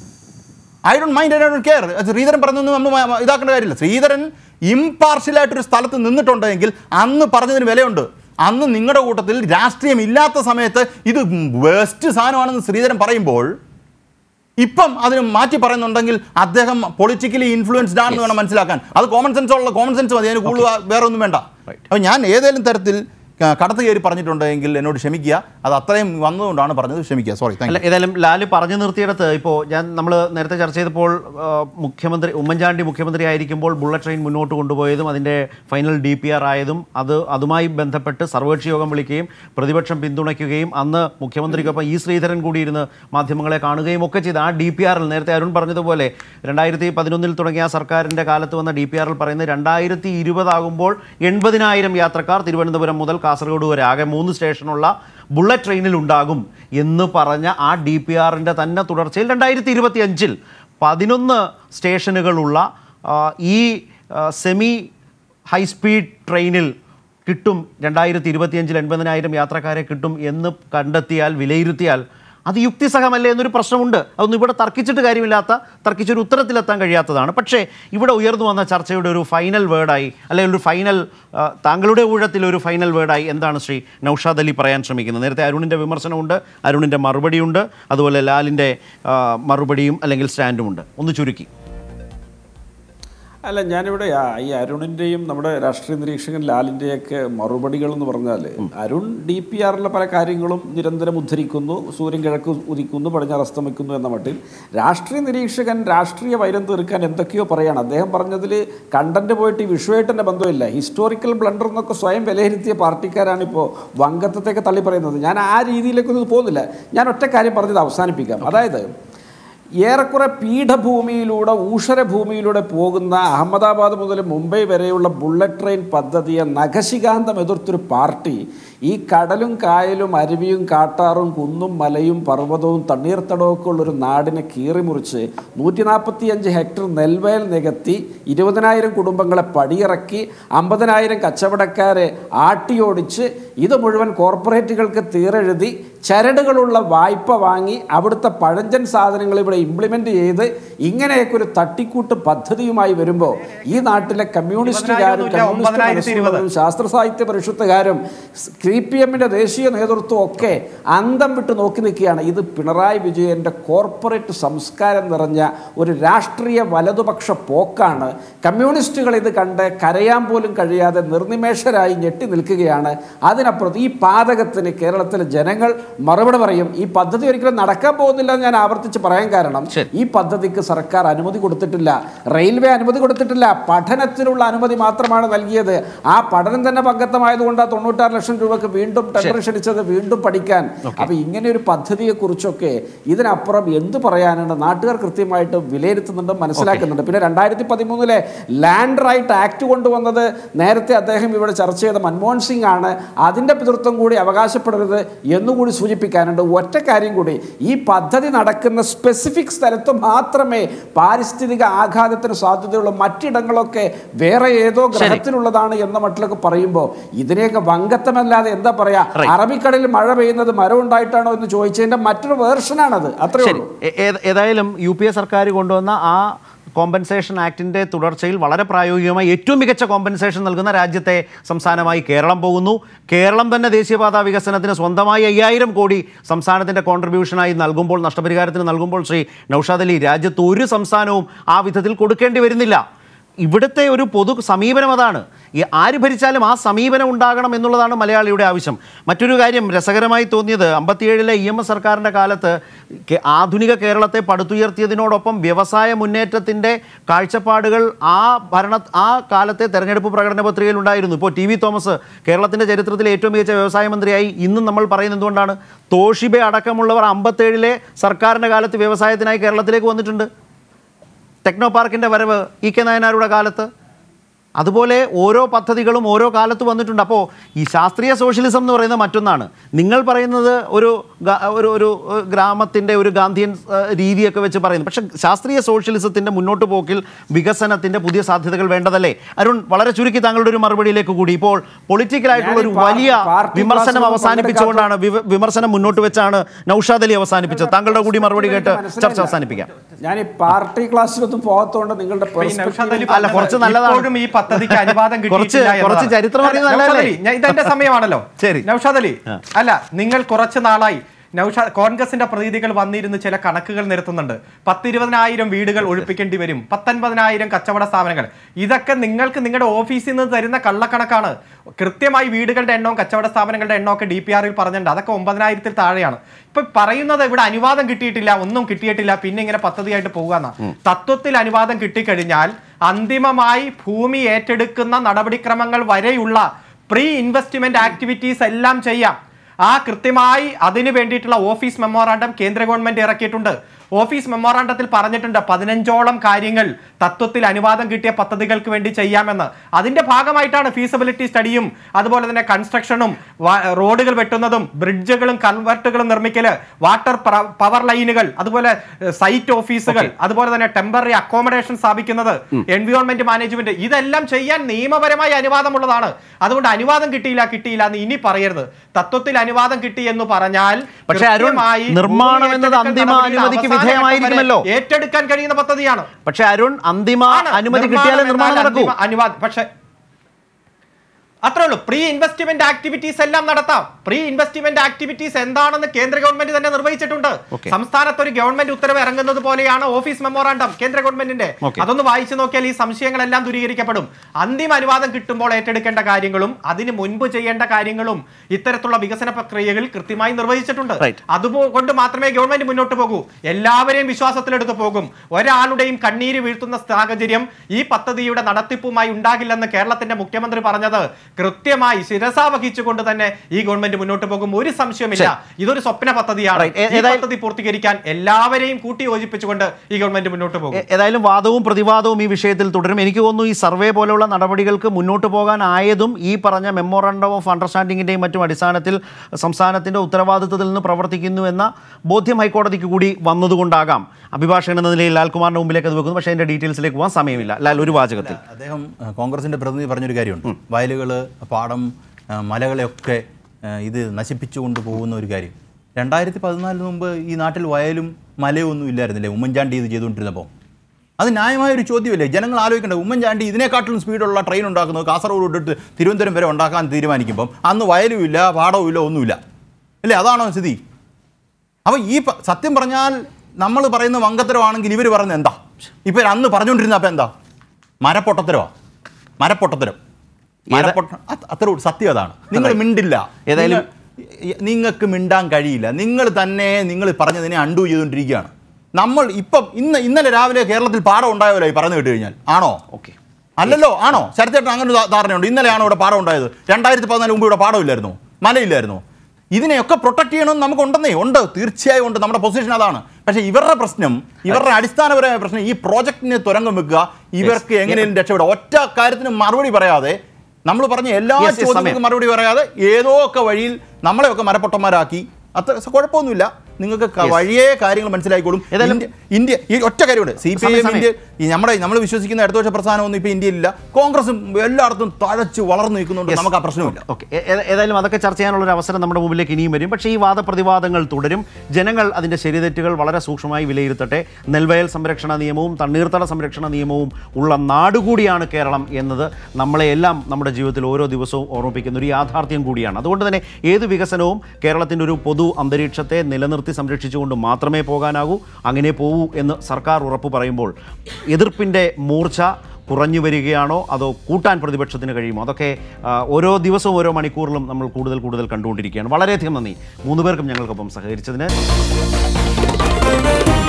I don't mind, I don't care. Sreedharan പറഞ്ഞൊന്നും നമ്മൾ ഇതാക്കേണ്ട കാര്യമില്ല. ശ്രീധരൻ ഇംപാർഷ്യലായിട്ടൊരു സ്ഥലത്ത് നിന്നിട്ടുണ്ടെങ്കിൽ അന്ന് പറഞ്ഞതിന് വിലയുണ്ട്. അന്ന് നിങ്ങളുടെ കൂട്ടത്തിൽ രാഷ്ട്രീയം ഇല്ലാത്ത സമയത്ത് ഇത് വേസ്റ്റ് സാധനമാണെന്ന് ശ്രീധരൻ പറയുമ്പോൾ ഇപ്പം അതിന് മാറ്റി പറയുന്നുണ്ടെങ്കിൽ അദ്ദേഹം പൊളിറ്റിക്കലി ഇൻഫ്ലുവൻസ്ഡ് ആണെന്ന് വേണം മനസ്സിലാക്കാൻ. അത് കോമൺ സെൻസ് മതി, അതിന് കൂടുതൽ വേറെ ഒന്നും വേണ്ട. അപ്പോൾ ഞാൻ ഏതെങ്കിലും തരത്തിൽ കടത്ത് കയറി പറഞ്ഞിട്ടുണ്ടെങ്കിൽ എന്നോട് ക്ഷമിക്കുക. അത് അത്രയും വന്നതുകൊണ്ടാണ് പറഞ്ഞത്, ക്ഷമിക്കുക. സോറി. ഏതായാലും ലാല് പറഞ്ഞു നിർത്തിയിടത്ത് ഇപ്പോൾ നമ്മൾ നേരത്തെ ചർച്ച ചെയ്തപ്പോൾ ഉമ്മൻചാണ്ടി മുഖ്യമന്ത്രി ആയിരിക്കുമ്പോൾ ബുള്ളറ്റ് ട്രെയിൻ മുന്നോട്ട് കൊണ്ടുപോയതും അതിൻ്റെ ഫൈനൽ DPR ആയതും അതുമായി ബന്ധപ്പെട്ട് സർവകക്ഷി യോഗം വിളിക്കുകയും പ്രതിപക്ഷം പിന്തുണയ്ക്കുകയും അന്ന് മുഖ്യമന്ത്രിക്കൊപ്പം ശ്രീധരൻ കൂടി ഇരുന്ന് മാധ്യമങ്ങളെ കാണുകയും ഒക്കെ ചെയ്ത് ആ DPRൽ നേരത്തെ അരുൺ പറഞ്ഞതുപോലെ 2011 തുടങ്ങിയ ആ സർക്കാരിൻ്റെ കാലത്ത് വന്ന DPRൽ പറയുന്നത് 2020 ആകുമ്പോൾ 80,000 യാത്രക്കാർ തിരുവനന്തപുരം മുതൽ കാസർഗോഡ് വരെ ആകെ 3 സ്റ്റേഷനുള്ള ബുള്ളറ്റ് ട്രെയിനിൽ ഉണ്ടാകും എന്ന് പറഞ്ഞ ആ DPRൻ്റെ തന്നെ തുടർച്ചയിൽ 2025 11 സ്റ്റേഷനുകളുള്ള ഈ സെമി ഹൈസ്പീഡ് ട്രെയിനിൽ കിട്ടും 2025 80,000 യാത്രക്കാരെ കിട്ടും എന്ന് കണ്ടെത്തിയാൽ, വിലയിരുത്തിയാൽ അത് യുക്തിസഹമല്ലേ എന്നൊരു പ്രശ്നമുണ്ട്. അതൊന്നും ഇവിടെ തർക്കിച്ചൊരു ഉത്തരത്തിലെത്താൻ കഴിയാത്തതാണ്. പക്ഷേ ഇവിടെ ഉയർന്നു വന്ന ചർച്ചയുടെ ഒരു ഫൈനൽ വേർഡായി, അല്ലെങ്കിൽ ഒരു ഫൈനൽ താങ്കളുടെ ഊഴത്തിൽ ഒരു ഫൈനൽ വേർഡായി എന്താണ് ശ്രീ നൗഷാദ് അലി പറയാൻ ശ്രമിക്കുന്നത്? നേരത്തെ അരുണിൻ്റെ വിമർശനമുണ്ട്, അരുണിൻ്റെ മറുപടിയുണ്ട്, അതുപോലെ ലാലിൻ്റെ മറുപടിയും അല്ലെങ്കിൽ സ്റ്റാൻഡുമുണ്ട്. ഒന്ന് ചുരുക്കി. അല്ല, ഞാനിവിടെ ഈ അരുണിൻ്റെയും നമ്മുടെ രാഷ്ട്രീയ നിരീക്ഷകൻ ലാലിൻ്റെയൊക്കെ മറുപടികൾ എന്ന് പറഞ്ഞാൽ, അരുൺ DPRലെ പല കാര്യങ്ങളും നിരന്തരം ഉദ്ധരിക്കുന്നു, സൂര്യൻ കിഴക്ക് ഉദിക്കുന്നു, പടിഞ്ഞാറ് അസ്തമിക്കുന്നു എന്ന മട്ടിൽ. രാഷ്ട്രീയ നിരീക്ഷകൻ രാഷ്ട്രീയ വൈരം തീർക്കാൻ എന്തൊക്കെയോ പറയാണ്. അദ്ദേഹം പറഞ്ഞതിൽ കണ്ടന്റ് പോയിട്ട് ഈ വിഷയമായിട്ട് തന്നെ ബന്ധമില്ല. ഹിസ്റ്റോറിക്കൽ ബ്ലണ്ടർ എന്നൊക്കെ സ്വയം വിലയിരുത്തിയ പാർട്ടിക്കാരാണിപ്പോൾ വങ്കത്വത്തേക്ക് തള്ളി പറയുന്നത്. ഞാൻ ആ രീതിയിലേക്കൊന്നും പോകുന്നില്ല. ഞാൻ ഒറ്റ കാര്യം പറഞ്ഞത് അവസാനിപ്പിക്കാം. അതായത് ഏറെക്കുറെ പീഠഭൂമിയിലൂടെ ഊഷരഭൂമിയിലൂടെ പോകുന്ന അഹമ്മദാബാദ് മുതൽ മുംബൈ വരെയുള്ള ബുള്ളറ്റ് ട്രെയിൻ പദ്ധതിയെ നഖശികാന്തം എതിർത്തൊരു പാർട്ടി ഈ കടലും കായലും അരുവിയും കാട്ടാറും കുന്നും മലയും പർവ്വതവും തണ്ണീർത്തടമൊക്കെ ഉള്ളൊരു നാടിനെ കീറിമുറിച്ച് 145 ഹെക്ടർ നെൽവയൽ നികത്തി 20,000 കുടുംബങ്ങളെ പടിയിറക്കി 50,000 കച്ചവടക്കാരെ ആട്ടിയോടിച്ച് ഇത് മുഴുവൻ കോർപ്പറേറ്റുകൾക്ക് തീരെഴുതി ചരടുകളുള്ള വായ്പ വാങ്ങി അവിടുത്തെ പഴഞ്ചൻ സാധനങ്ങൾ ഇവിടെ ഇംപ്ലിമെൻ്റ് ചെയ്ത് ഇങ്ങനെയൊക്കെ ഒരു തട്ടിക്കൂട്ട് പദ്ധതിയുമായി വരുമ്പോൾ ഈ നാട്ടിലെ കമ്മ്യൂണിസ്റ്റുകാരും ശാസ്ത്ര സാഹിത്യ പരിഷത്തുകാരും CPMൻ്റെ ദേശീയ നേതൃത്വം ഒക്കെ അന്തം വിട്ട് നോക്കി നിൽക്കുകയാണ്. ഇത് പിണറായി വിജയൻ്റെ കോർപ്പറേറ്റ് സംസ്കാരം നിറഞ്ഞ ഒരു രാഷ്ട്രീയ വലതുപക്ഷ പോക്കാണ്. കമ്മ്യൂണിസ്റ്റുകൾ ഇത് കണ്ട് കരയാൻ പോലും കഴിയാതെ നിർനിമേഷരായി ഞെട്ടി നിൽക്കുകയാണ്. അതിനപ്പുറത്ത് ഈ പാതകത്തിന് കേരളത്തിലെ ജനങ്ങൾ മറുപടി പറയും. ഈ പദ്ധതി ഒരിക്കലും നടക്കാൻ പോകുന്നില്ല എന്ന് ഞാൻ ആവർത്തിച്ച് പറയാൻ കാരണം, ഈ പദ്ധതിക്ക് സർക്കാർ അനുമതി കൊടുത്തിട്ടില്ല, റെയിൽവേ അനുമതി കൊടുത്തിട്ടില്ല, പഠനത്തിനുള്ള അനുമതി മാത്രമാണ് നൽകിയത്. ആ പഠനം തന്നെ പങ്കത്തമായതുകൊണ്ട് 96 ലക്ഷം രൂപ വീണ്ടും ടെൻഡർ ക്ഷണിച്ചത് വീണ്ടും പഠിക്കാൻ. അപ്പൊ ഇങ്ങനെ ഒരു പദ്ധതിയെ കുറിച്ചൊക്കെ ഇതിനപ്പുറം എന്ത് പറയാനാണ്? നാട്ടുകാർ കൃത്യമായിട്ട് വിലയിരുത്തുന്നുണ്ട്, മനസ്സിലാക്കുന്നുണ്ട്. പിന്നെ 2013 ലാൻഡ് റൈറ്റ് ആക്ട് കൊണ്ടുവന്നത് നേരത്തെ അദ്ദേഹം ഇവിടെ ചർച്ച ചെയ്ത മൻമോഹൻ സിംഗ് ആണ്. അതിന്റെ പിതൃത്വം കൂടി അവകാശപ്പെടരുത് എന്നുകൂടി സൂചിപ്പിക്കാനുണ്ട്. ഒറ്റ കാര്യം കൂടി, ഈ പദ്ധതി നടക്കുന്ന സ്പെസിഫിക് സ്ഥലത്ത് മാത്രമേ പാരിസ്ഥിതിക ആഘാതത്തിന് സാധ്യതയുള്ള, മറ്റിടങ്ങളൊക്കെ വേറെ ഏതോ ഗ്രഹത്തിലുള്ളതാണ് എന്ന മട്ടിലൊക്കെ പറയുമ്പോൾ ഇതിനെയൊക്കെ വങ്കത്തമല്ലാതെ എന്താ പറയാ? അറബിക്കടലിൽ മഴ പെയ്യുന്നത് മരം ഉണ്ടായിട്ടാണോ എന്ന് ചോദിച്ചതിന്റെ മറ്റൊരു വേർഷനാണത്. അത്രേ ഉള്ളൂ. ഏതായാലും UPA സർക്കാർ കൊണ്ടുവന്ന ആ കോമ്പൻസേഷൻ ആക്ടിൻ്റെ തുടർച്ചയിൽ വളരെ പ്രായോഗികമായി ഏറ്റവും മികച്ച കോമ്പൻസേഷൻ നൽകുന്ന രാജ്യത്തെ സംസ്ഥാനമായി കേരളം പോകുന്നു. കേരളം തന്നെ ദേശീയപാതാ വികസനത്തിന് സ്വന്തമായി 5,000 കോടി സംസ്ഥാനത്തിൻ്റെ കോൺട്രിബ്യൂഷനായി നൽകുമ്പോൾ, നഷ്ടപരിഹാരത്തിന് നൽകുമ്പോൾ, ശ്രീ നൗഷാദ് അലി, രാജ്യത്ത് ഒരു സംസ്ഥാനവും ആ വിധത്തിൽ കൊടുക്കേണ്ടി വരുന്നില്ല. ഇവിടുത്തെ ഒരു പൊതു സമീപനം അതാണ്. ആര് ഭരിച്ചാലും ആ സമീപനം ഉണ്ടാകണം എന്നുള്ളതാണ് മലയാളിയുടെ ആവശ്യം. മറ്റൊരു കാര്യം രസകരമായി തോന്നിയത്, 57 EMS സർക്കാരിൻ്റെ കാലത്ത് ആധുനിക കേരളത്തെ പടുത്തുയർത്തിയതിനോടൊപ്പം വ്യവസായ മുന്നേറ്റത്തിൻ്റെ കാഴ്ചപ്പാടുകൾ ആ കാലത്തെ തെരഞ്ഞെടുപ്പ് പ്രകടന പത്രികയിൽ ഉണ്ടായിരുന്നു. ഇപ്പോൾ TV തോമസ് കേരളത്തിൻ്റെ ചരിത്രത്തിലെ ഏറ്റവും മികച്ച വ്യവസായ മന്ത്രിയായി ഇന്നും നമ്മൾ പറയുന്നത് എന്തുകൊണ്ടാണ്? തോഷിബെ അടക്കമുള്ളവർ 57 സർക്കാരിൻ്റെ കാലത്ത് വ്യവസായത്തിനായി കേരളത്തിലേക്ക് വന്നിട്ടുണ്ട്. ടെക്നോ പാർക്കിൻ്റെ വരവ് EK നായനാരുടെ കാലത്ത്, അതുപോലെ ഓരോ പദ്ധതികളും ഓരോ കാലത്ത് വന്നിട്ടുണ്ട്. അപ്പോൾ ഈ ശാസ്ത്രീയ സോഷ്യലിസം എന്ന് പറയുന്നത് മറ്റൊന്നാണ്. നിങ്ങൾ പറയുന്നത് ഒരു ഗ്രാമത്തിൻ്റെ ഒരു ഗാന്ധിയൻ രീതിയൊക്കെ വെച്ച് പറയുന്നു. പക്ഷേ ശാസ്ത്രീയ സോഷ്യലിസത്തിൻ്റെ മുന്നോട്ട് പോക്കിൽ വികസനത്തിൻ്റെ പുതിയ സാധ്യതകൾ വേണ്ടതല്ലേ? അരുൺ, വളരെ ചുരുക്കി താങ്കളുടെ ഒരു മറുപടിയിലേക്ക് കൂടി. ഇപ്പോൾ പൊളിറ്റിക്കലായിട്ടുള്ള ഒരു വലിയ വിമർശനം അവസാനിപ്പിച്ചുകൊണ്ടാണ്, വിമർശനം മുന്നോട്ട് വെച്ചാണ് നൗഷാദ് അലി അവസാനിപ്പിച്ചത്. താങ്കളുടെ കൂടി മറുപടി കേട്ട് ചർച്ച അവസാനിപ്പിക്കാം. ഞാൻ ഈ പാർട്ടി ക്ലാസ്സിലൊന്നും പോകാത്തതുകൊണ്ട് നിങ്ങളുടെ അല്ല, കുറച്ച് നല്ലതാണ്. ഈ പദ്ധതിക്ക് അനുവാദം കുറച്ച് ചരിത്രം ഇതെന്റെ സമയമാണല്ലോ. ശരി നൗഷാദ് അലി, അല്ല, നിങ്ങൾ കുറച്ച് നാളായി കോൺഗ്രസിന്റെ പ്രതിനിധികൾ വന്നിരുന്ന് ചില കണക്കുകൾ നിരത്തുന്നുണ്ട്. 10-20,000 വീടുകൾ ഒഴിപ്പിക്കേണ്ടി വരും, 19,000 കച്ചവട സ്ഥാപനങ്ങൾ. ഇതൊക്കെ നിങ്ങൾക്ക് നിങ്ങളുടെ ഓഫീസിൽ നിന്ന് തരുന്ന കള്ളക്കണക്കാണ്. കൃത്യമായി വീടുകളുടെ എണ്ണവും കച്ചവട സ്ഥാപനങ്ങളുടെ എണ്ണവും ഒക്കെ DPR-ൽ പറഞ്ഞിട്ടുണ്ട്. അതൊക്കെ 9,000-ൽ താഴെയാണ്. ഇപ്പൊ പറയുന്നത് ഇവിടെ അനുവാദം കിട്ടിയിട്ടില്ല, ഒന്നും കിട്ടിയിട്ടില്ല, പിന്നെ ഇങ്ങനെ പദ്ധതിയായിട്ട് പോകുകയെന്നാ. തത്വത്തിൽ അനുവാദം കിട്ടിക്കഴിഞ്ഞാൽ അന്തിമമായി ഭൂമി ഏറ്റെടുക്കുന്ന നടപടിക്രമങ്ങൾ വരെയുള്ള പ്രീ ഇൻവെസ്റ്റ്മെന്റ് ആക്ടിവിറ്റീസ് എല്ലാം ചെയ്യാം. ആ കൃത്യമായി അതിനു വേണ്ടിയിട്ടുള്ള ഓഫീസ് മെമ്മോറാണ്ടം കേന്ദ്ര ഗവൺമെന്റ് ഇറക്കിയിട്ടുണ്ട്. ഓഫീസ് മെമ്മോറാണ്ടത്തിൽ പറഞ്ഞിട്ടുണ്ട് 15ഓളം കാര്യങ്ങൾ തത്വത്തിൽ അനുവാദം കിട്ടിയ പദ്ധതികൾക്ക് വേണ്ടി ചെയ്യാമെന്ന്. അതിന്റെ ഭാഗമായിട്ടാണ് ഫീസിബിലിറ്റി സ്റ്റഡിയും അതുപോലെ തന്നെ കൺസ്ട്രക്ഷനും റോഡുകൾ വെട്ടുന്നതും ബ്രിഡ്ജുകളും കൺവെർട്ടുകളും നിർമ്മിക്കല്, വാട്ടർ പവർ ലൈനുകൾ, അതുപോലെ സൈറ്റ് ഓഫീസുകൾ, അതുപോലെ തന്നെ ടെമ്പററി അക്കോമഡേഷൻ സ്ഥാപിക്കുന്നത്, എൻവയോൺമെന്റ് മാനേജ്മെന്റ്, ഇതെല്ലാം ചെയ്യാൻ നിയമപരമായ അനുവാദമുള്ളതാണ്. അതുകൊണ്ട് അനുവാദം കിട്ടിയില്ല എന്ന് ഇനി പറയരുത്. തത്വത്തിൽ അനുവാദം കിട്ടി എന്ന് പറഞ്ഞാൽ നിർമ്മാണം എന്നത് അന്തിമ അനുമതിക്ക് വിധേയമായിരിക്കുമല്ലോ, ഏറ്റെടുക്കാൻ കഴിയുന്ന പദ്ധതിയാണ്. പക്ഷേ അരുൺ, അന്തിമ അനുമതി കിട്ടിയാലേ നിർമ്മാണം നടക്കൂ. പക്ഷേ അത്രേ ഉള്ളൂ. പ്രീ ഇൻവെസ്റ്റ്മെന്റ് ആക്ടിവിറ്റീസ് എല്ലാം നടത്താം. പ്രീ ഇൻവെസ്റ്റ്മെന്റ് ആക്ടിവിറ്റീസ് എന്താണെന്ന് കേന്ദ്ര ഗവൺമെന്റ് തന്നെ നിർവഹിച്ചിട്ടുണ്ട്. സംസ്ഥാനത്ത് ഒരു ഗവൺമെന്റ് ഉത്തരവ് ഇറങ്ങുന്നത് പോലെയാണ് ഓഫീസ് മെമ്മോറാണ്ടം കേന്ദ്ര ഗവൺമെന്റിന്റെ. അതൊന്ന് വായിച്ചു നോക്കിയാൽ ഈ സംശയങ്ങളെല്ലാം ദൂരീകരിക്കപ്പെടും. അന്തിമ അനുവാദം കിട്ടുമ്പോൾ ഏറ്റെടുക്കേണ്ട കാര്യങ്ങളും അതിന് മുൻപ് ചെയ്യേണ്ട കാര്യങ്ങളും ഇത്തരത്തിലുള്ള വികസന പ്രക്രിയകൾ കൃത്യമായി നിർവഹിച്ചിട്ടുണ്ട്. അതുകൊണ്ട് മാത്രമേ ഗവൺമെന്റ് മുന്നോട്ട് പോകൂ. എല്ലാവരെയും വിശ്വാസത്തിലെടുത്ത് പോകും. ഒരാളുടെയും കണ്ണീര് വീഴ്ത്തുന്ന സാഹചര്യം ഈ പദ്ധതിയുടെ നടത്തിപ്പുമായി ഉണ്ടാകില്ലെന്ന് കേരളത്തിന്റെ മുഖ്യമന്ത്രി പറഞ്ഞത് കൃത്യമായി ശിരസാ വഹിച്ചുകൊണ്ട് തന്നെ ഈ ഗവൺമെന്റ് മുന്നോട്ട് പോകും. ഒരു സംശയമില്ല, ഇതൊരു സ്വപ്ന പദ്ധതിയാണ്. ഈ പദ്ധതി പൂർത്തീകരിക്കാൻ എല്ലാവരെയും കൂട്ടി യോജിപ്പിച്ചുകൊണ്ട് ഈ ഗവൺമെന്റ് മുന്നോട്ട് പോകും. ഏതായാലും വാദവും പ്രതിവാദവും ഈ വിഷയത്തിൽ തുടരും. എനിക്ക് തോന്നുന്നു ഈ സർവേ പോലെയുള്ള നടപടികൾക്ക് മുന്നോട്ട് പോകാനായതും ഈ പറഞ്ഞ മെമ്മോറാണ്ടം ഓഫ് അണ്ടർസ്റ്റാൻഡിങ്ങിന്റെയും മറ്റും അടിസ്ഥാനത്തിൽ സംസ്ഥാനത്തിന്റെ ഉത്തരവാദിത്തത്തിൽ നിന്ന് പ്രവർത്തിക്കുന്നു എന്ന ബോധ്യം ഹൈക്കോടതിക്ക് കൂടി വന്നതുകൊണ്ടാകാം. അഭിഭാഷകൻ എന്ന നിലയിൽ ലാൽകുമാറിന്റെ മുമ്പിലേക്ക് അത് വെക്കുന്നു. പക്ഷേ അതിന്റെ ഡീറ്റെയിൽസിലേക്ക് പോകാൻ സമയമില്ല. ലാൽ, ഒരു വാചകത്തിൽ. അദ്ദേഹം കോൺഗ്രസിന്റെ പ്രതിനിധി പറഞ്ഞൊരു കാര്യമുണ്ട്, വയലുകൾ, പാടം, മലകളെയൊക്കെ ഇത് നശിപ്പിച്ചു കൊണ്ടുപോകുന്ന ഒരു കാര്യം. 2014 മുമ്പ് ഈ നാട്ടിൽ വയലും മലയും ഒന്നും ഇല്ലായിരുന്നില്ലേ ഉമ്മൻചാണ്ടി ഇത് ചെയ്തുകൊണ്ടിരുന്നപ്പോൾ? അത് ന്യായമായൊരു ചോദ്യമല്ലേ? ജനങ്ങൾ ആലോചിക്കേണ്ടത്, ഉമ്മൻചാണ്ടി ഇതിനെക്കാട്ടിലും സ്പീഡുള്ള ട്രെയിൻ ഉണ്ടാക്കുന്നത് കാസർഗോഡ് തൊട്ട് തിരുവനന്തപുരം വരെ ഉണ്ടാക്കാൻ തീരുമാനിക്കുമ്പം അന്ന് വയലും ഇല്ല, പാടവും ഇല്ല, ഒന്നുമില്ല അല്ലേ? അതാണോ സ്ഥിതി? അപ്പോൾ ഈ സത്യം പറഞ്ഞാൽ നമ്മൾ പറയുന്ന വങ്കത്തരമാണെങ്കിൽ ഇവർ പറയുന്നത് എന്താ? ഇപ്പം അന്ന് പറഞ്ഞുകൊണ്ടിരുന്ന അപ്പം എന്താ? മരപ്പൊട്ടത്തരമാണ്, മരപ്പൊട്ടത്തരം. അത്ര സത്യം അതാണ്. നിങ്ങൾ മിണ്ടില്ല, ഏതായാലും നിങ്ങൾക്ക് മിണ്ടാൻ കഴിയില്ല. നിങ്ങൾ പറഞ്ഞതിനെ അണ്ടു ചെയ്തുകൊണ്ടിരിക്കുകയാണ്. നമ്മൾ ഇപ്പം ഇന്നലെ രാവിലെ കേരളത്തിൽ പാടം ഉണ്ടായല്ലോ ഈ പറഞ്ഞു കേട്ട് കഴിഞ്ഞാൽ. ആണോ? ഓക്കെ, അല്ലല്ലോ. ആണോ? ശരത്തേട്ടൻ അങ്ങനെ ഒരു ധാരണയുണ്ട്. ഇന്നലെയാണോ ഇവിടെ പാടം ഉണ്ടായത്? 2014 മുമ്പ് ഇവിടെ പാടമില്ലായിരുന്നോ, മലയില്ലായിരുന്നോ? ഇതിനെയൊക്കെ പ്രൊട്ടക്ട് ചെയ്യണമെന്ന് നമുക്കുണ്ടെന്നേ ഉണ്ട്, തീർച്ചയായും ഉണ്ട്. നമ്മുടെ പൊസിഷൻ അതാണ്. പക്ഷേ ഇവരുടെ പ്രശ്നം, ഇവരുടെ അടിസ്ഥാനപരമായ പ്രശ്നം ഈ പ്രോജക്റ്റിനെ തുരങ്കം വെക്കുക, ഇവർക്ക് എങ്ങനെയും രക്ഷപ്പെടുക. ഒറ്റ കാര്യത്തിന് മറുപടി പറയാതെ, നമ്മൾ പറഞ്ഞ എല്ലാ ചോദ്യങ്ങൾക്കും മറുപടി പറയാതെ ഏതോ ഒക്കെ വഴിയിൽ നമ്മളെയൊക്കെ മരപ്പൊട്ടന്മാരാക്കി. അത്ര കുഴപ്പമൊന്നുമില്ല. നിങ്ങൾക്ക് വഴിയേ കാര്യങ്ങൾ മനസ്സിലായിക്കോളും. ഇന്ത്യ ഈ ഒറ്റ കാര്യമുണ്ട്, CPIM ഇന്ത്യ നമ്മൾ വിശ്വസിക്കുന്ന ഇടതുപക്ഷ പ്രസ്ഥാനമൊന്നും ഇപ്പോൾ ഇന്ത്യയിലില്ല. കോൺഗ്രസും എല്ലായിടത്തും തഴച്ച് വളർന്നു നിൽക്കുന്നുണ്ട്. നമുക്ക് ആ പ്രശ്നമില്ല. ഓക്കെ, ഏതായാലും അതൊക്കെ ചർച്ച ചെയ്യാനുള്ളൊരു അവസരം നമ്മുടെ മുമ്പിലേക്ക് ഇനിയും വരും. പക്ഷേ ഈ വാദപ്രതിവാദങ്ങൾ തുടരും. ജനങ്ങൾ അതിൻ്റെ ശരിതെറ്റുകൾ വളരെ സൂക്ഷ്മമായി വിലയിരുത്തട്ടെ. നെൽവയൽ സംരക്ഷണ നിയമവും തണ്ണീർത്തട സംരക്ഷണ നിയമവും ഉള്ള നാടുകൂടിയാണ് കേരളം എന്നത് നമ്മളെയെല്ലാം നമ്മുടെ ജീവിതത്തിൽ ഓരോ ദിവസവും ഓർമ്മിപ്പിക്കുന്ന ഒരു യാഥാർത്ഥ്യം കൂടിയാണ്. അതുകൊണ്ട് തന്നെ ഏത് വികസനവും കേരളത്തിൻ്റെ ഒരു പൊതു അന്തരീക്ഷത്തെ നിലനിർത്തി സംരക്ഷിച്ചുകൊണ്ട് മാത്രമേ പോകാനാകൂ. അങ്ങനെ പോവൂ എന്ന് സർക്കാർ ഉറപ്പ് പറയുമ്പോൾ എതിർപ്പിൻ്റെ മൂർച്ച കുറഞ്ഞു വരികയാണോ അതോ കൂട്ടാൻ പ്രതിപക്ഷത്തിന് കഴിയുമോ? അതൊക്കെ ഓരോ ദിവസവും ഓരോ മണിക്കൂറിലും നമ്മൾ കൂടുതൽ കണ്ടുകൊണ്ടിരിക്കുകയാണ്. വളരെയധികം നന്ദി 3 പേർക്കും ഞങ്ങൾക്കൊപ്പം സഹകരിച്ചതിന്.